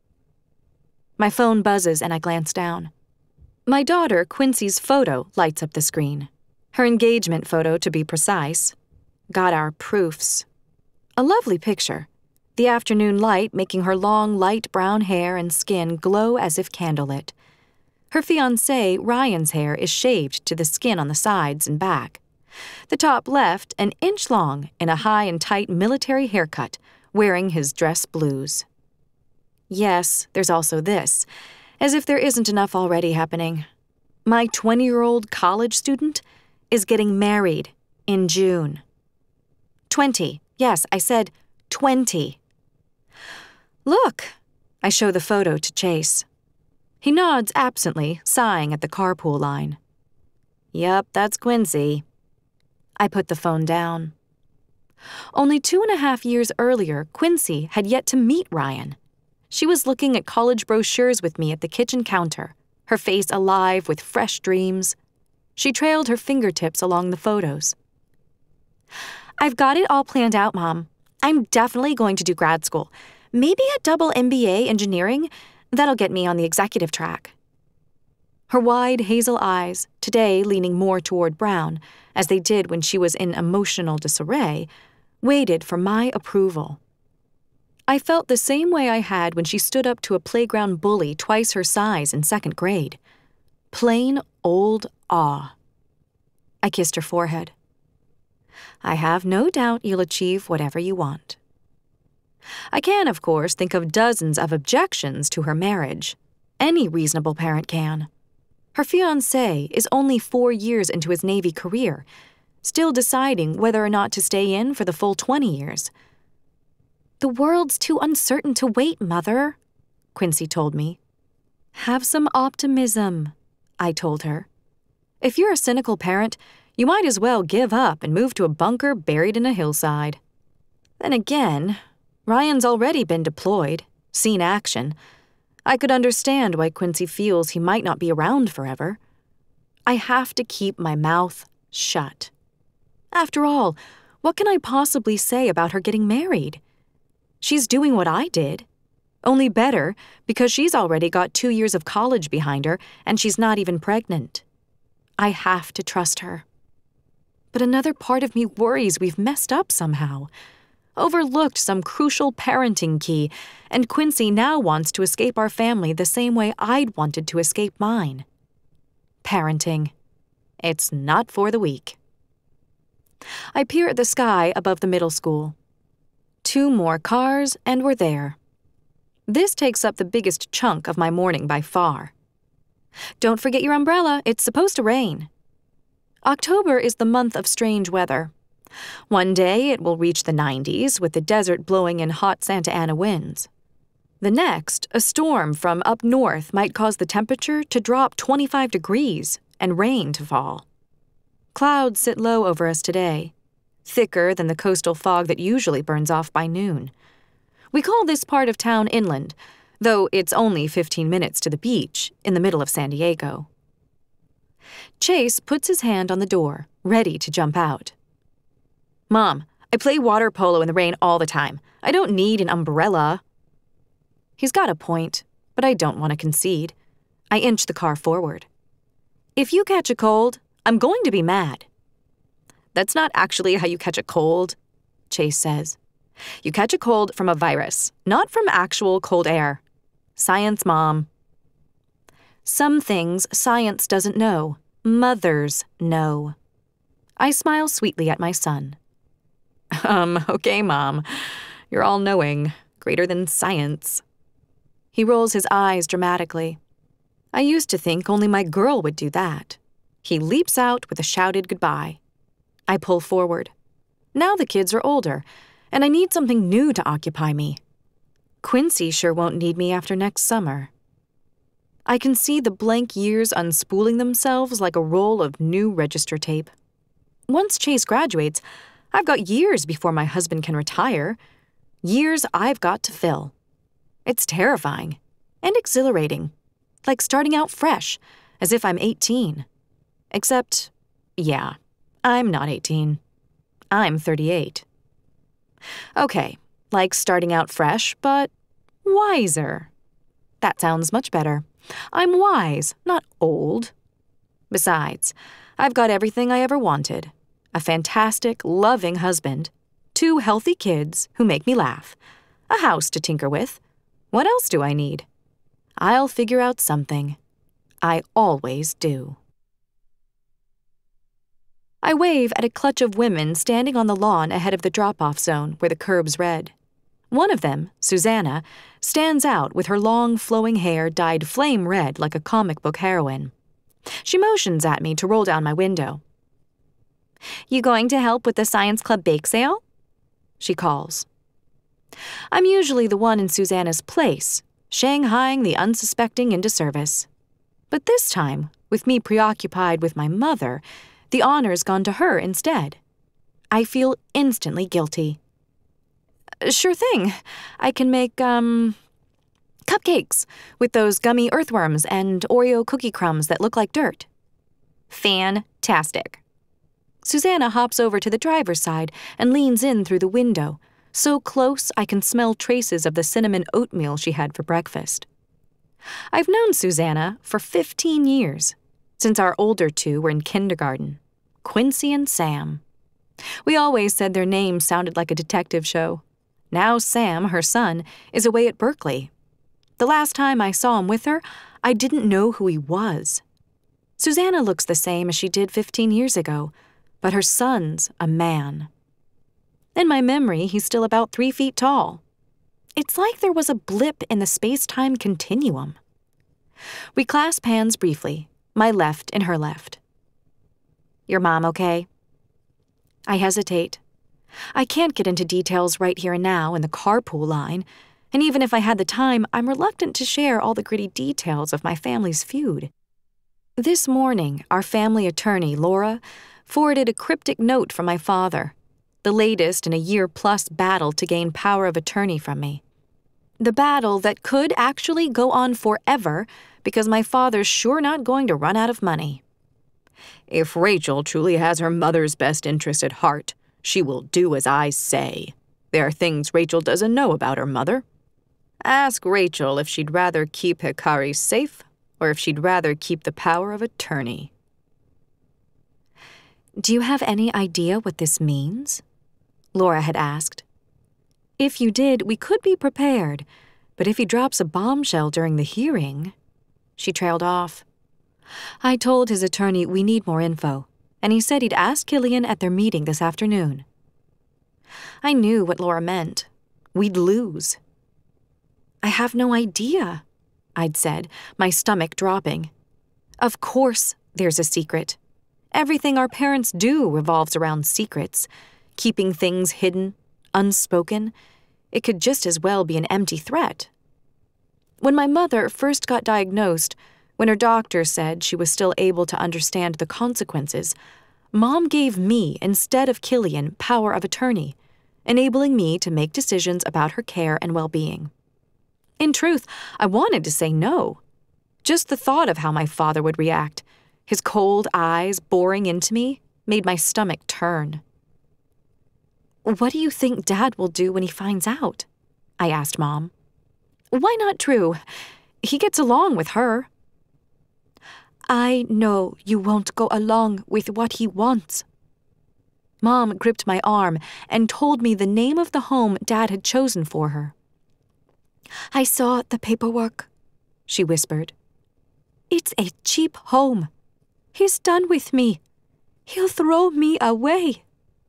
My phone buzzes and I glance down. My daughter, Quincy's photo, lights up the screen. Her engagement photo, to be precise. Got our proofs. A lovely picture. The afternoon light making her long, light brown hair and skin glow as if candlelit. Her fiancé, Ryan's hair, is shaved to the skin on the sides and back. The top left, an inch long, in a high and tight military haircut, wearing his dress blues. Yes, there's also this, as if there isn't enough already happening. My 20-year-old college student is getting married in June. 20. Yes, I said 20. Look, I show the photo to Chase. He nods absently, sighing at the carpool line. Yep, that's Quincy. I put the phone down. Only 2.5 years earlier, Quincy had yet to meet Ryan. She was looking at college brochures with me at the kitchen counter, her face alive with fresh dreams. She trailed her fingertips along the photos. I've got it all planned out, Mom. I'm definitely going to do grad school. Maybe a double MBA engineering. That'll get me on the executive track. Her wide hazel eyes, today leaning more toward brown, as they did when she was in emotional disarray, waited for my approval. I felt the same way I had when she stood up to a playground bully twice her size in 2nd grade. Plain old awe. I kissed her forehead. I have no doubt you'll achieve whatever you want. I can, of course, think of dozens of objections to her marriage. Any reasonable parent can. Her fiancé is only 4 years into his Navy career, still deciding whether or not to stay in for the full 20 years. The world's too uncertain to wait, Mother, Quincy told me. Have some optimism, I told her. If you're a cynical parent, you might as well give up and move to a bunker buried in a hillside. Then again, Ryan's already been deployed, seen action. I could understand why Quincy feels he might not be around forever. I have to keep my mouth shut. After all, what can I possibly say about her getting married? She's doing what I did. Only better, because she's already got 2 years of college behind her, and she's not even pregnant. I have to trust her. But another part of me worries we've messed up somehow. overlooked some crucial parenting key, and Quincy now wants to escape our family the same way I'd wanted to escape mine. Parenting. It's not for the weak. I peer at the sky above the middle school. 2 more cars, and we're there. This takes up the biggest chunk of my morning by far. Don't forget your umbrella, it's supposed to rain. October is the month of strange weather. One day it will reach the 90s with the desert blowing in hot Santa Ana winds. The next, a storm from up north might cause the temperature to drop 25 degrees and rain to fall. Clouds sit low over us today, thicker than the coastal fog that usually burns off by noon. We call this part of town inland, though it's only 15 minutes to the beach in the middle of San Diego. Chase puts his hand on the door, ready to jump out. Mom, I play water polo in the rain all the time. I don't need an umbrella. He's got a point, but I don't want to concede. I inch the car forward. If you catch a cold, I'm going to be mad. That's not actually how you catch a cold, Chase says. You catch a cold from a virus, not from actual cold air. Science, Mom. Some things science doesn't know. Mothers know. I smile sweetly at my son. Okay, Mom. You're all-knowing, greater than science. He rolls his eyes dramatically. I used to think only my girl would do that. He leaps out with a shouted goodbye. I pull forward. Now the kids are older, and I need something new to occupy me. Quincy sure won't need me after next summer. I can see the blank years unspooling themselves like a roll of new register tape. Once Chase graduates, I've got years before my husband can retire. Years I've got to fill. It's terrifying and exhilarating, like starting out fresh, as if I'm 18. Except, yeah, I'm not 18. I'm 38. Okay, like starting out fresh, but wiser. That sounds much better. I'm wise, not old. Besides, I've got everything I ever wanted. A fantastic, loving husband, 2 healthy kids who make me laugh, a house to tinker with. What else do I need? I'll figure out something. I always do. I wave at a clutch of women standing on the lawn ahead of the drop-off zone where the curb's red. One of them, Susanna, stands out with her long, flowing hair dyed flame red like a comic book heroine. She motions at me to roll down my window. You going to help with the Science Club bake sale? She calls. I'm usually the one in Susanna's place, shanghaiing the unsuspecting into service. But this time, with me preoccupied with my mother, the honor's gone to her instead. I feel instantly guilty. Sure thing. I can make, cupcakes with those gummy earthworms and Oreo cookie crumbs that look like dirt. Fantastic. Susanna hops over to the driver's side and leans in through the window, so close I can smell traces of the cinnamon oatmeal she had for breakfast. I've known Susanna for 15 years, since our older 2 were in kindergarten, Quincy and Sam. We always said their names sounded like a detective show. Now Sam, her son, is away at Berkeley. The last time I saw him with her, I didn't know who he was. Susanna looks the same as she did 15 years ago, but her son's a man. In my memory, he's still about 3 feet tall. It's like there was a blip in the space-time continuum. We clasp hands briefly, my left in her left. Your mom okay? I hesitate. I can't get into details right here and now in the carpool line, and even if I had the time, I'm reluctant to share all the gritty details of my family's feud. This morning, our family attorney, Laura, forwarded a cryptic note from my father, the latest in a year-plus battle to gain power of attorney from me. The battle that could actually go on forever because my father's sure not going to run out of money. If Rachel truly has her mother's best interest at heart, she will do as I say. There are things Rachel doesn't know about her mother. Ask Rachel if she'd rather keep Hikari safe or if she'd rather keep the power of attorney. Do you have any idea what this means? Laura had asked. If you did, we could be prepared. But if he drops a bombshell during the hearing—" She trailed off. I told his attorney we need more info, and he said he'd ask Killian at their meeting this afternoon. I knew what Laura meant. We'd lose. "I have no idea," I'd said, my stomach dropping. Of course there's a secret. Everything our parents do revolves around secrets, keeping things hidden, unspoken. It could just as well be an empty threat. When my mother first got diagnosed, when her doctor said she was still able to understand the consequences, Mom gave me, instead of Killian, power of attorney, enabling me to make decisions about her care and well-being. In truth, I wanted to say no. Just the thought of how my father would react, his cold eyes boring into me, made my stomach turn. "What do you think Dad will do when he finds out?" I asked Mom. "Why not Drew? He gets along with her." "I know you won't go along with what he wants." Mom gripped my arm and told me the name of the home Dad had chosen for her. "I saw the paperwork," she whispered. "It's a cheap home. He's done with me. He'll throw me away."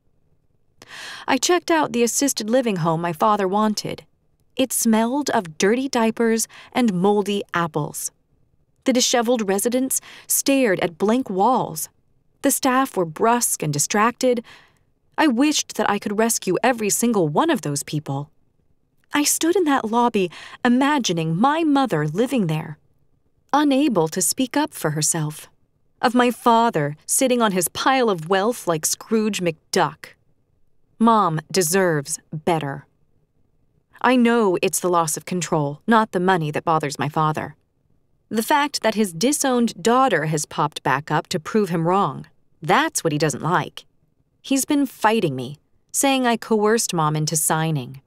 I checked out the assisted living home my father wanted. It smelled of dirty diapers and moldy apples. The disheveled residents stared at blank walls. The staff were brusque and distracted. I wished that I could rescue every single one of those people. I stood in that lobby, imagining my mother living there, unable to speak up for herself, of my father sitting on his pile of wealth like Scrooge McDuck. Mom deserves better. I know it's the loss of control, not the money, that bothers my father. The fact that his disowned daughter has popped back up to prove him wrong, that's what he doesn't like. He's been fighting me, saying I coerced Mom into signing.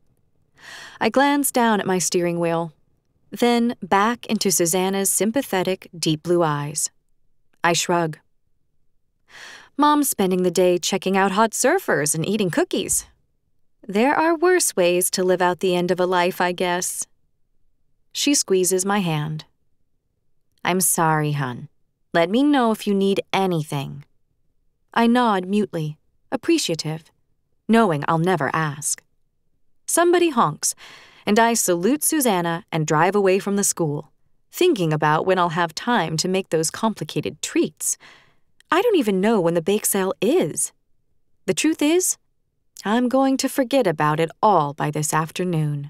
I glanced down at my steering wheel, then back into Susanna's sympathetic, deep blue eyes. I shrug. Mom's spending the day checking out hot surfers and eating cookies. There are worse ways to live out the end of a life, I guess. She squeezes my hand. "I'm sorry, hun. Let me know if you need anything." I nod mutely, appreciative, knowing I'll never ask. Somebody honks, and I salute Susanna and drive away from the school, thinking about when I'll have time to make those complicated treats. I don't even know when the bake sale is. The truth is, I'm going to forget about it all by this afternoon.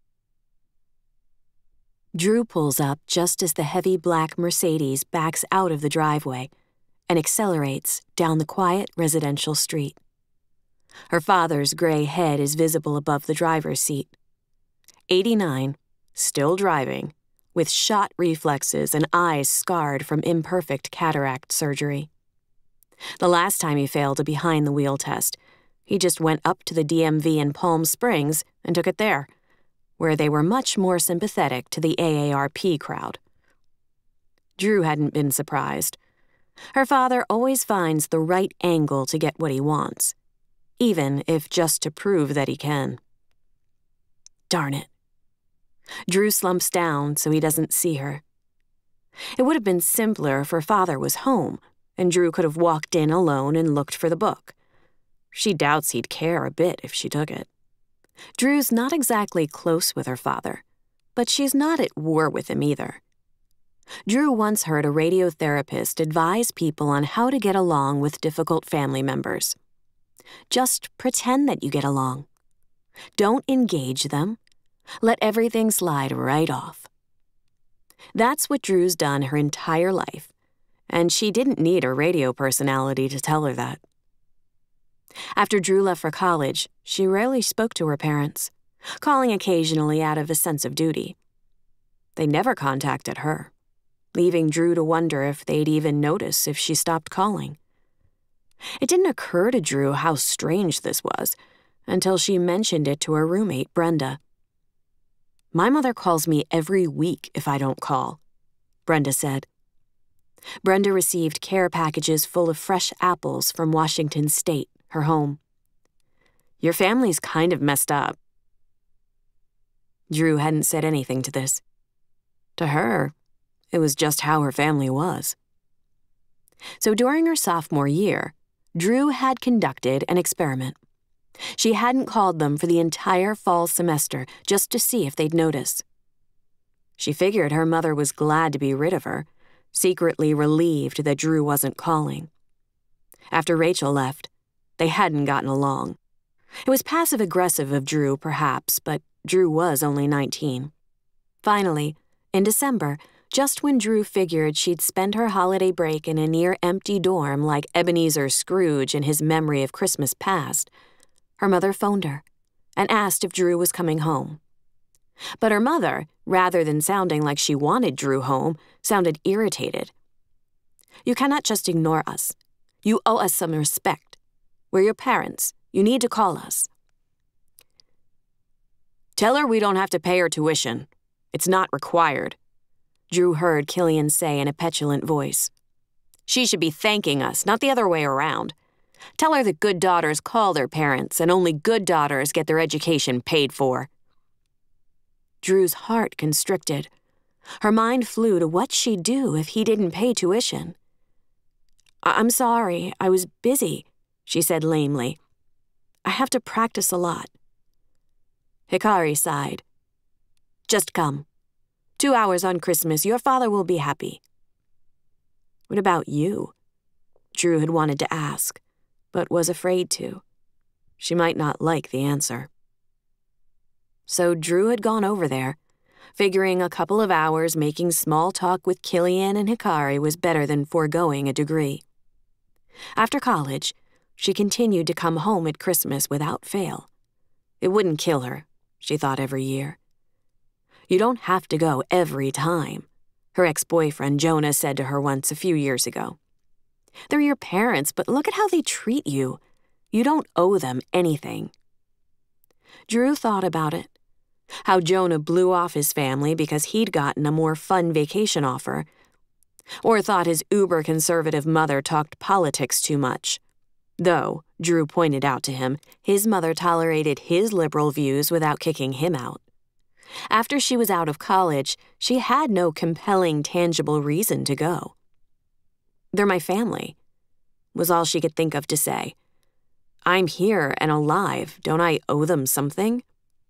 Drew pulls up just as the heavy black Mercedes backs out of the driveway and accelerates down the quiet residential street. Her father's gray head is visible above the driver's seat. 89, still driving, with shot reflexes and eyes scarred from imperfect cataract surgery. The last time he failed a behind-the-wheel test, he just went up to the DMV in Palm Springs and took it there, where they were much more sympathetic to the AARP crowd. Drew hadn't been surprised. Her father always finds the right angle to get what he wants, even if just to prove that he can. Darn it. Drew slumps down so he doesn't see her. It would have been simpler if her father was home, and Drew could have walked in alone and looked for the book. She doubts he'd care a bit if she took it. Drew's not exactly close with her father, but she's not at war with him either. Drew once heard a radiotherapist advise people on how to get along with difficult family members. Just pretend that you get along. Don't engage them. Let everything slide right off. That's what Drew's done her entire life, and she didn't need a radio personality to tell her that. After Drew left for college, she rarely spoke to her parents, calling occasionally out of a sense of duty. They never contacted her, leaving Drew to wonder if they'd even notice if she stopped calling. It didn't occur to Drew how strange this was until she mentioned it to her roommate, Brenda. "My mother calls me every week if I don't call," Brenda said. Brenda received care packages full of fresh apples from Washington State, her home. "Your family's kind of messed up. Drew hadn't said anything to this. To her, it was just how her family was. So during her sophomore year, Drew had conducted an experiment. She hadn't called them for the entire fall semester just to see if they'd notice. She figured her mother was glad to be rid of her, secretly relieved that Drew wasn't calling. After Rachel left, they hadn't gotten along. It was passive-aggressive of Drew, perhaps, but Drew was only 19. Finally, in December, just when Drew figured she'd spend her holiday break in a near-empty dorm like Ebenezer Scrooge in his Memory of Christmas Past, her mother phoned her and asked if Drew was coming home. But her mother, rather than sounding like she wanted Drew home, sounded irritated. "You cannot just ignore us. You owe us some respect. We're your parents. You need to call us." "Tell her we don't have to pay her tuition. It's not required," Drew heard Killian say in a petulant voice. "She should be thanking us, not the other way around. Tell her that good daughters call their parents and only good daughters get their education paid for." Drew's heart constricted. Her mind flew to what she'd do if he didn't pay tuition. "I'm sorry, I was busy," she said lamely. "I have to practice a lot." Hikari sighed. "Just come. 2 hours on Christmas, your father will be happy." "What about you?" Drew had wanted to ask, but was afraid to. She might not like the answer. So Drew had gone over there, figuring a couple of hours making small talk with Killian and Hikari was better than foregoing a degree. After college, she continued to come home at Christmas without fail. It wouldn't kill her, she thought every year. "You don't have to go every time," her ex-boyfriend Jonah said to her once a few years ago. "They're your parents, but look at how they treat you. You don't owe them anything." Drew thought about it. How Jonah blew off his family because he'd gotten a more fun vacation offer, or thought his uber-conservative mother talked politics too much. Though, Drew pointed out to him, his mother tolerated his liberal views without kicking him out. After she was out of college, she had no compelling, tangible reason to go. "They're my family," was all she could think of to say. "I'm here and alive. Don't I owe them something?"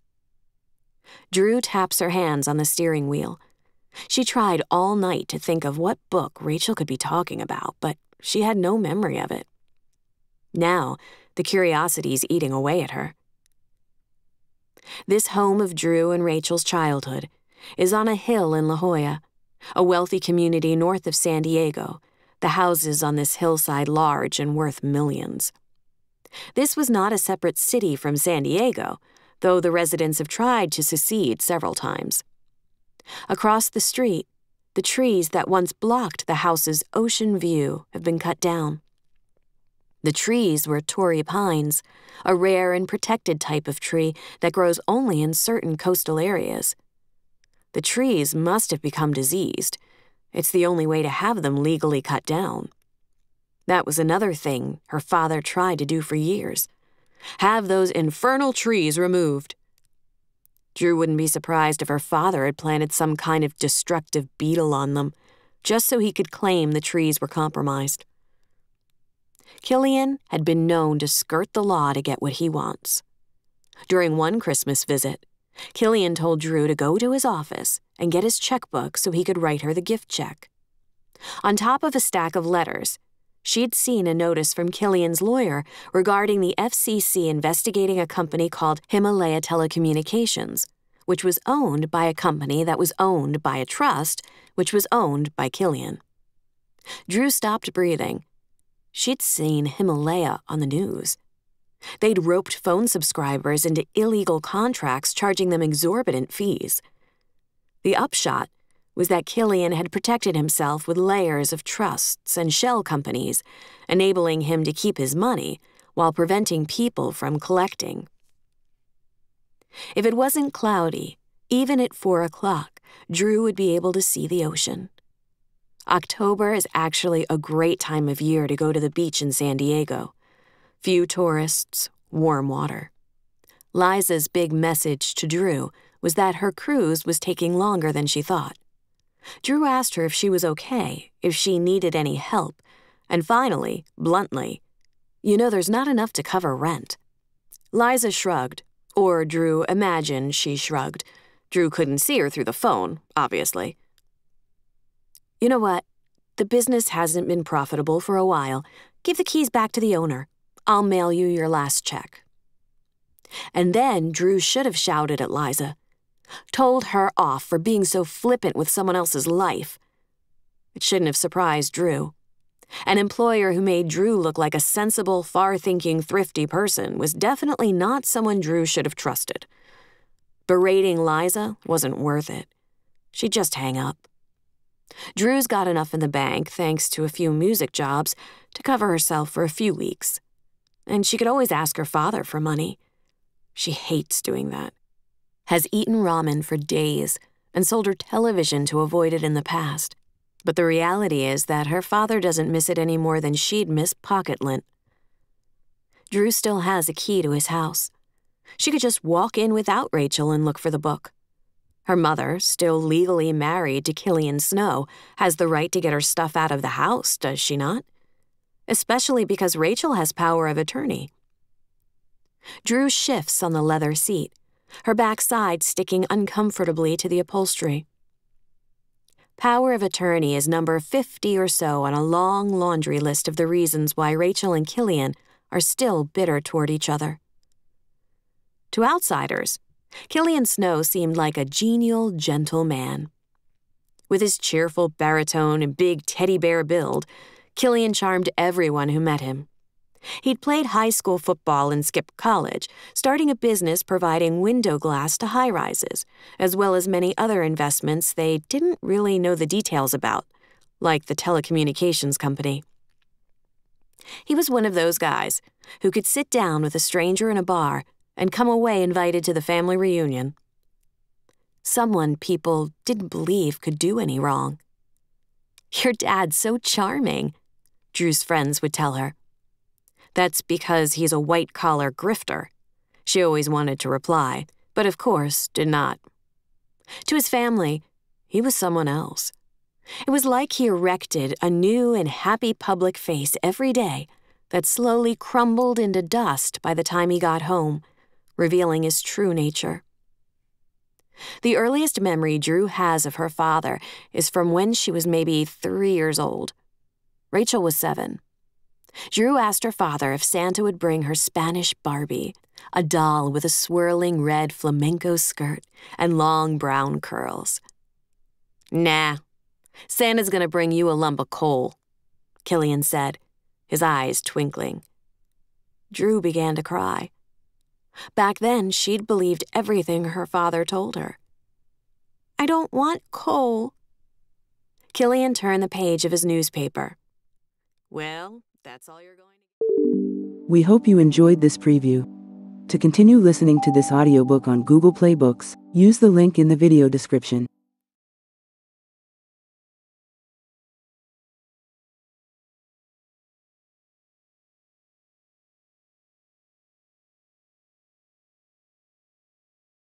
Drew taps her hands on the steering wheel. She tried all night to think of what book Rachel could be talking about, but she had no memory of it. Now, the curiosity's eating away at her. This home of Drew and Rachel's childhood is on a hill in La Jolla, a wealthy community north of San Diego, the houses on this hillside large and worth millions. This was not a separate city from San Diego, though the residents have tried to secede several times. Across the street, the trees that once blocked the house's ocean view have been cut down. The trees were Torrey pines, a rare and protected type of tree that grows only in certain coastal areas. The trees must have become diseased. It's the only way to have them legally cut down. That was another thing her father tried to do for years. Have those infernal trees removed. Drew wouldn't be surprised if her father had planted some kind of destructive beetle on them, just so he could claim the trees were compromised. Killian had been known to skirt the law to get what he wants. During one Christmas visit, Killian told Drew to go to his office and get his checkbook so he could write her the gift check. On top of a stack of letters, she'd seen a notice from Killian's lawyer regarding the FCC investigating a company called Himalaya Telecommunications, which was owned by a company that was owned by a trust, which was owned by Killian. Drew stopped breathing. She'd seen Himalaya on the news. They'd roped phone subscribers into illegal contracts, charging them exorbitant fees. The upshot was that Killian had protected himself with layers of trusts and shell companies, enabling him to keep his money while preventing people from collecting. If it wasn't cloudy, even at 4 o'clock, Drew would be able to see the ocean. October is actually a great time of year to go to the beach in San Diego. Few tourists, warm water. Liza's big message to Drew was that her cruise was taking longer than she thought. Drew asked her if she was okay, if she needed any help, and finally, bluntly, there's not enough to cover rent. Liza shrugged, or Drew imagined she shrugged. Drew couldn't see her through the phone, obviously. You know what? The business hasn't been profitable for a while. Give the keys back to the owner. I'll mail you your last check. And then Drew should have shouted at Liza, told her off for being so flippant with someone else's life. It shouldn't have surprised Drew. An employer who made Drew look like a sensible, far-thinking, thrifty person was definitely not someone Drew should have trusted. Berating Liza wasn't worth it. She'd just hang up. Drew's got enough in the bank, thanks to a few music jobs, to cover herself for a few weeks. And she could always ask her father for money. She hates doing that. Has eaten ramen for days and sold her television to avoid it in the past. But the reality is that her father doesn't miss it any more than she'd miss pocket lint. Drew still has a key to his house. She could just walk in without Rachel and look for the book. Her mother, still legally married to Killian Snow, has the right to get her stuff out of the house, does she not? Especially because Rachel has power of attorney. Drew shifts on the leather seat, her backside sticking uncomfortably to the upholstery. Power of attorney is number 50 or so on a long laundry list of the reasons why Rachel and Killian are still bitter toward each other. To outsiders, Killian Snow seemed like a genial, gentle man. With his cheerful baritone and big teddy bear build, Killian charmed everyone who met him. He'd played high school football and skipped college, starting a business providing window glass to high-rises, as well as many other investments they didn't really know the details about, like the telecommunications company. He was one of those guys who could sit down with a stranger in a bar and come away invited to the family reunion. Someone people didn't believe could do any wrong. "Your dad's so charming," Drew's friends would tell her. "That's because he's a white-collar grifter," she always wanted to reply, but of course did not. To his family, he was someone else. It was like he erected a new and happy public face every day that slowly crumbled into dust by the time he got home, revealing his true nature. The earliest memory Drew has of her father is from when she was maybe 3 years old. Rachel was 7. Drew asked her father if Santa would bring her Spanish Barbie, a doll with a swirling red flamenco skirt and long brown curls. "Nah, Santa's gonna bring you a lump of coal," Killian said, his eyes twinkling. Drew began to cry. Back then, she'd believed everything her father told her. "I don't want coal." Killian turned the page of his newspaper. "Well, that's all you're going to..." We hope you enjoyed this preview. To continue listening to this audiobook on Google Play Books, use the link in the video description.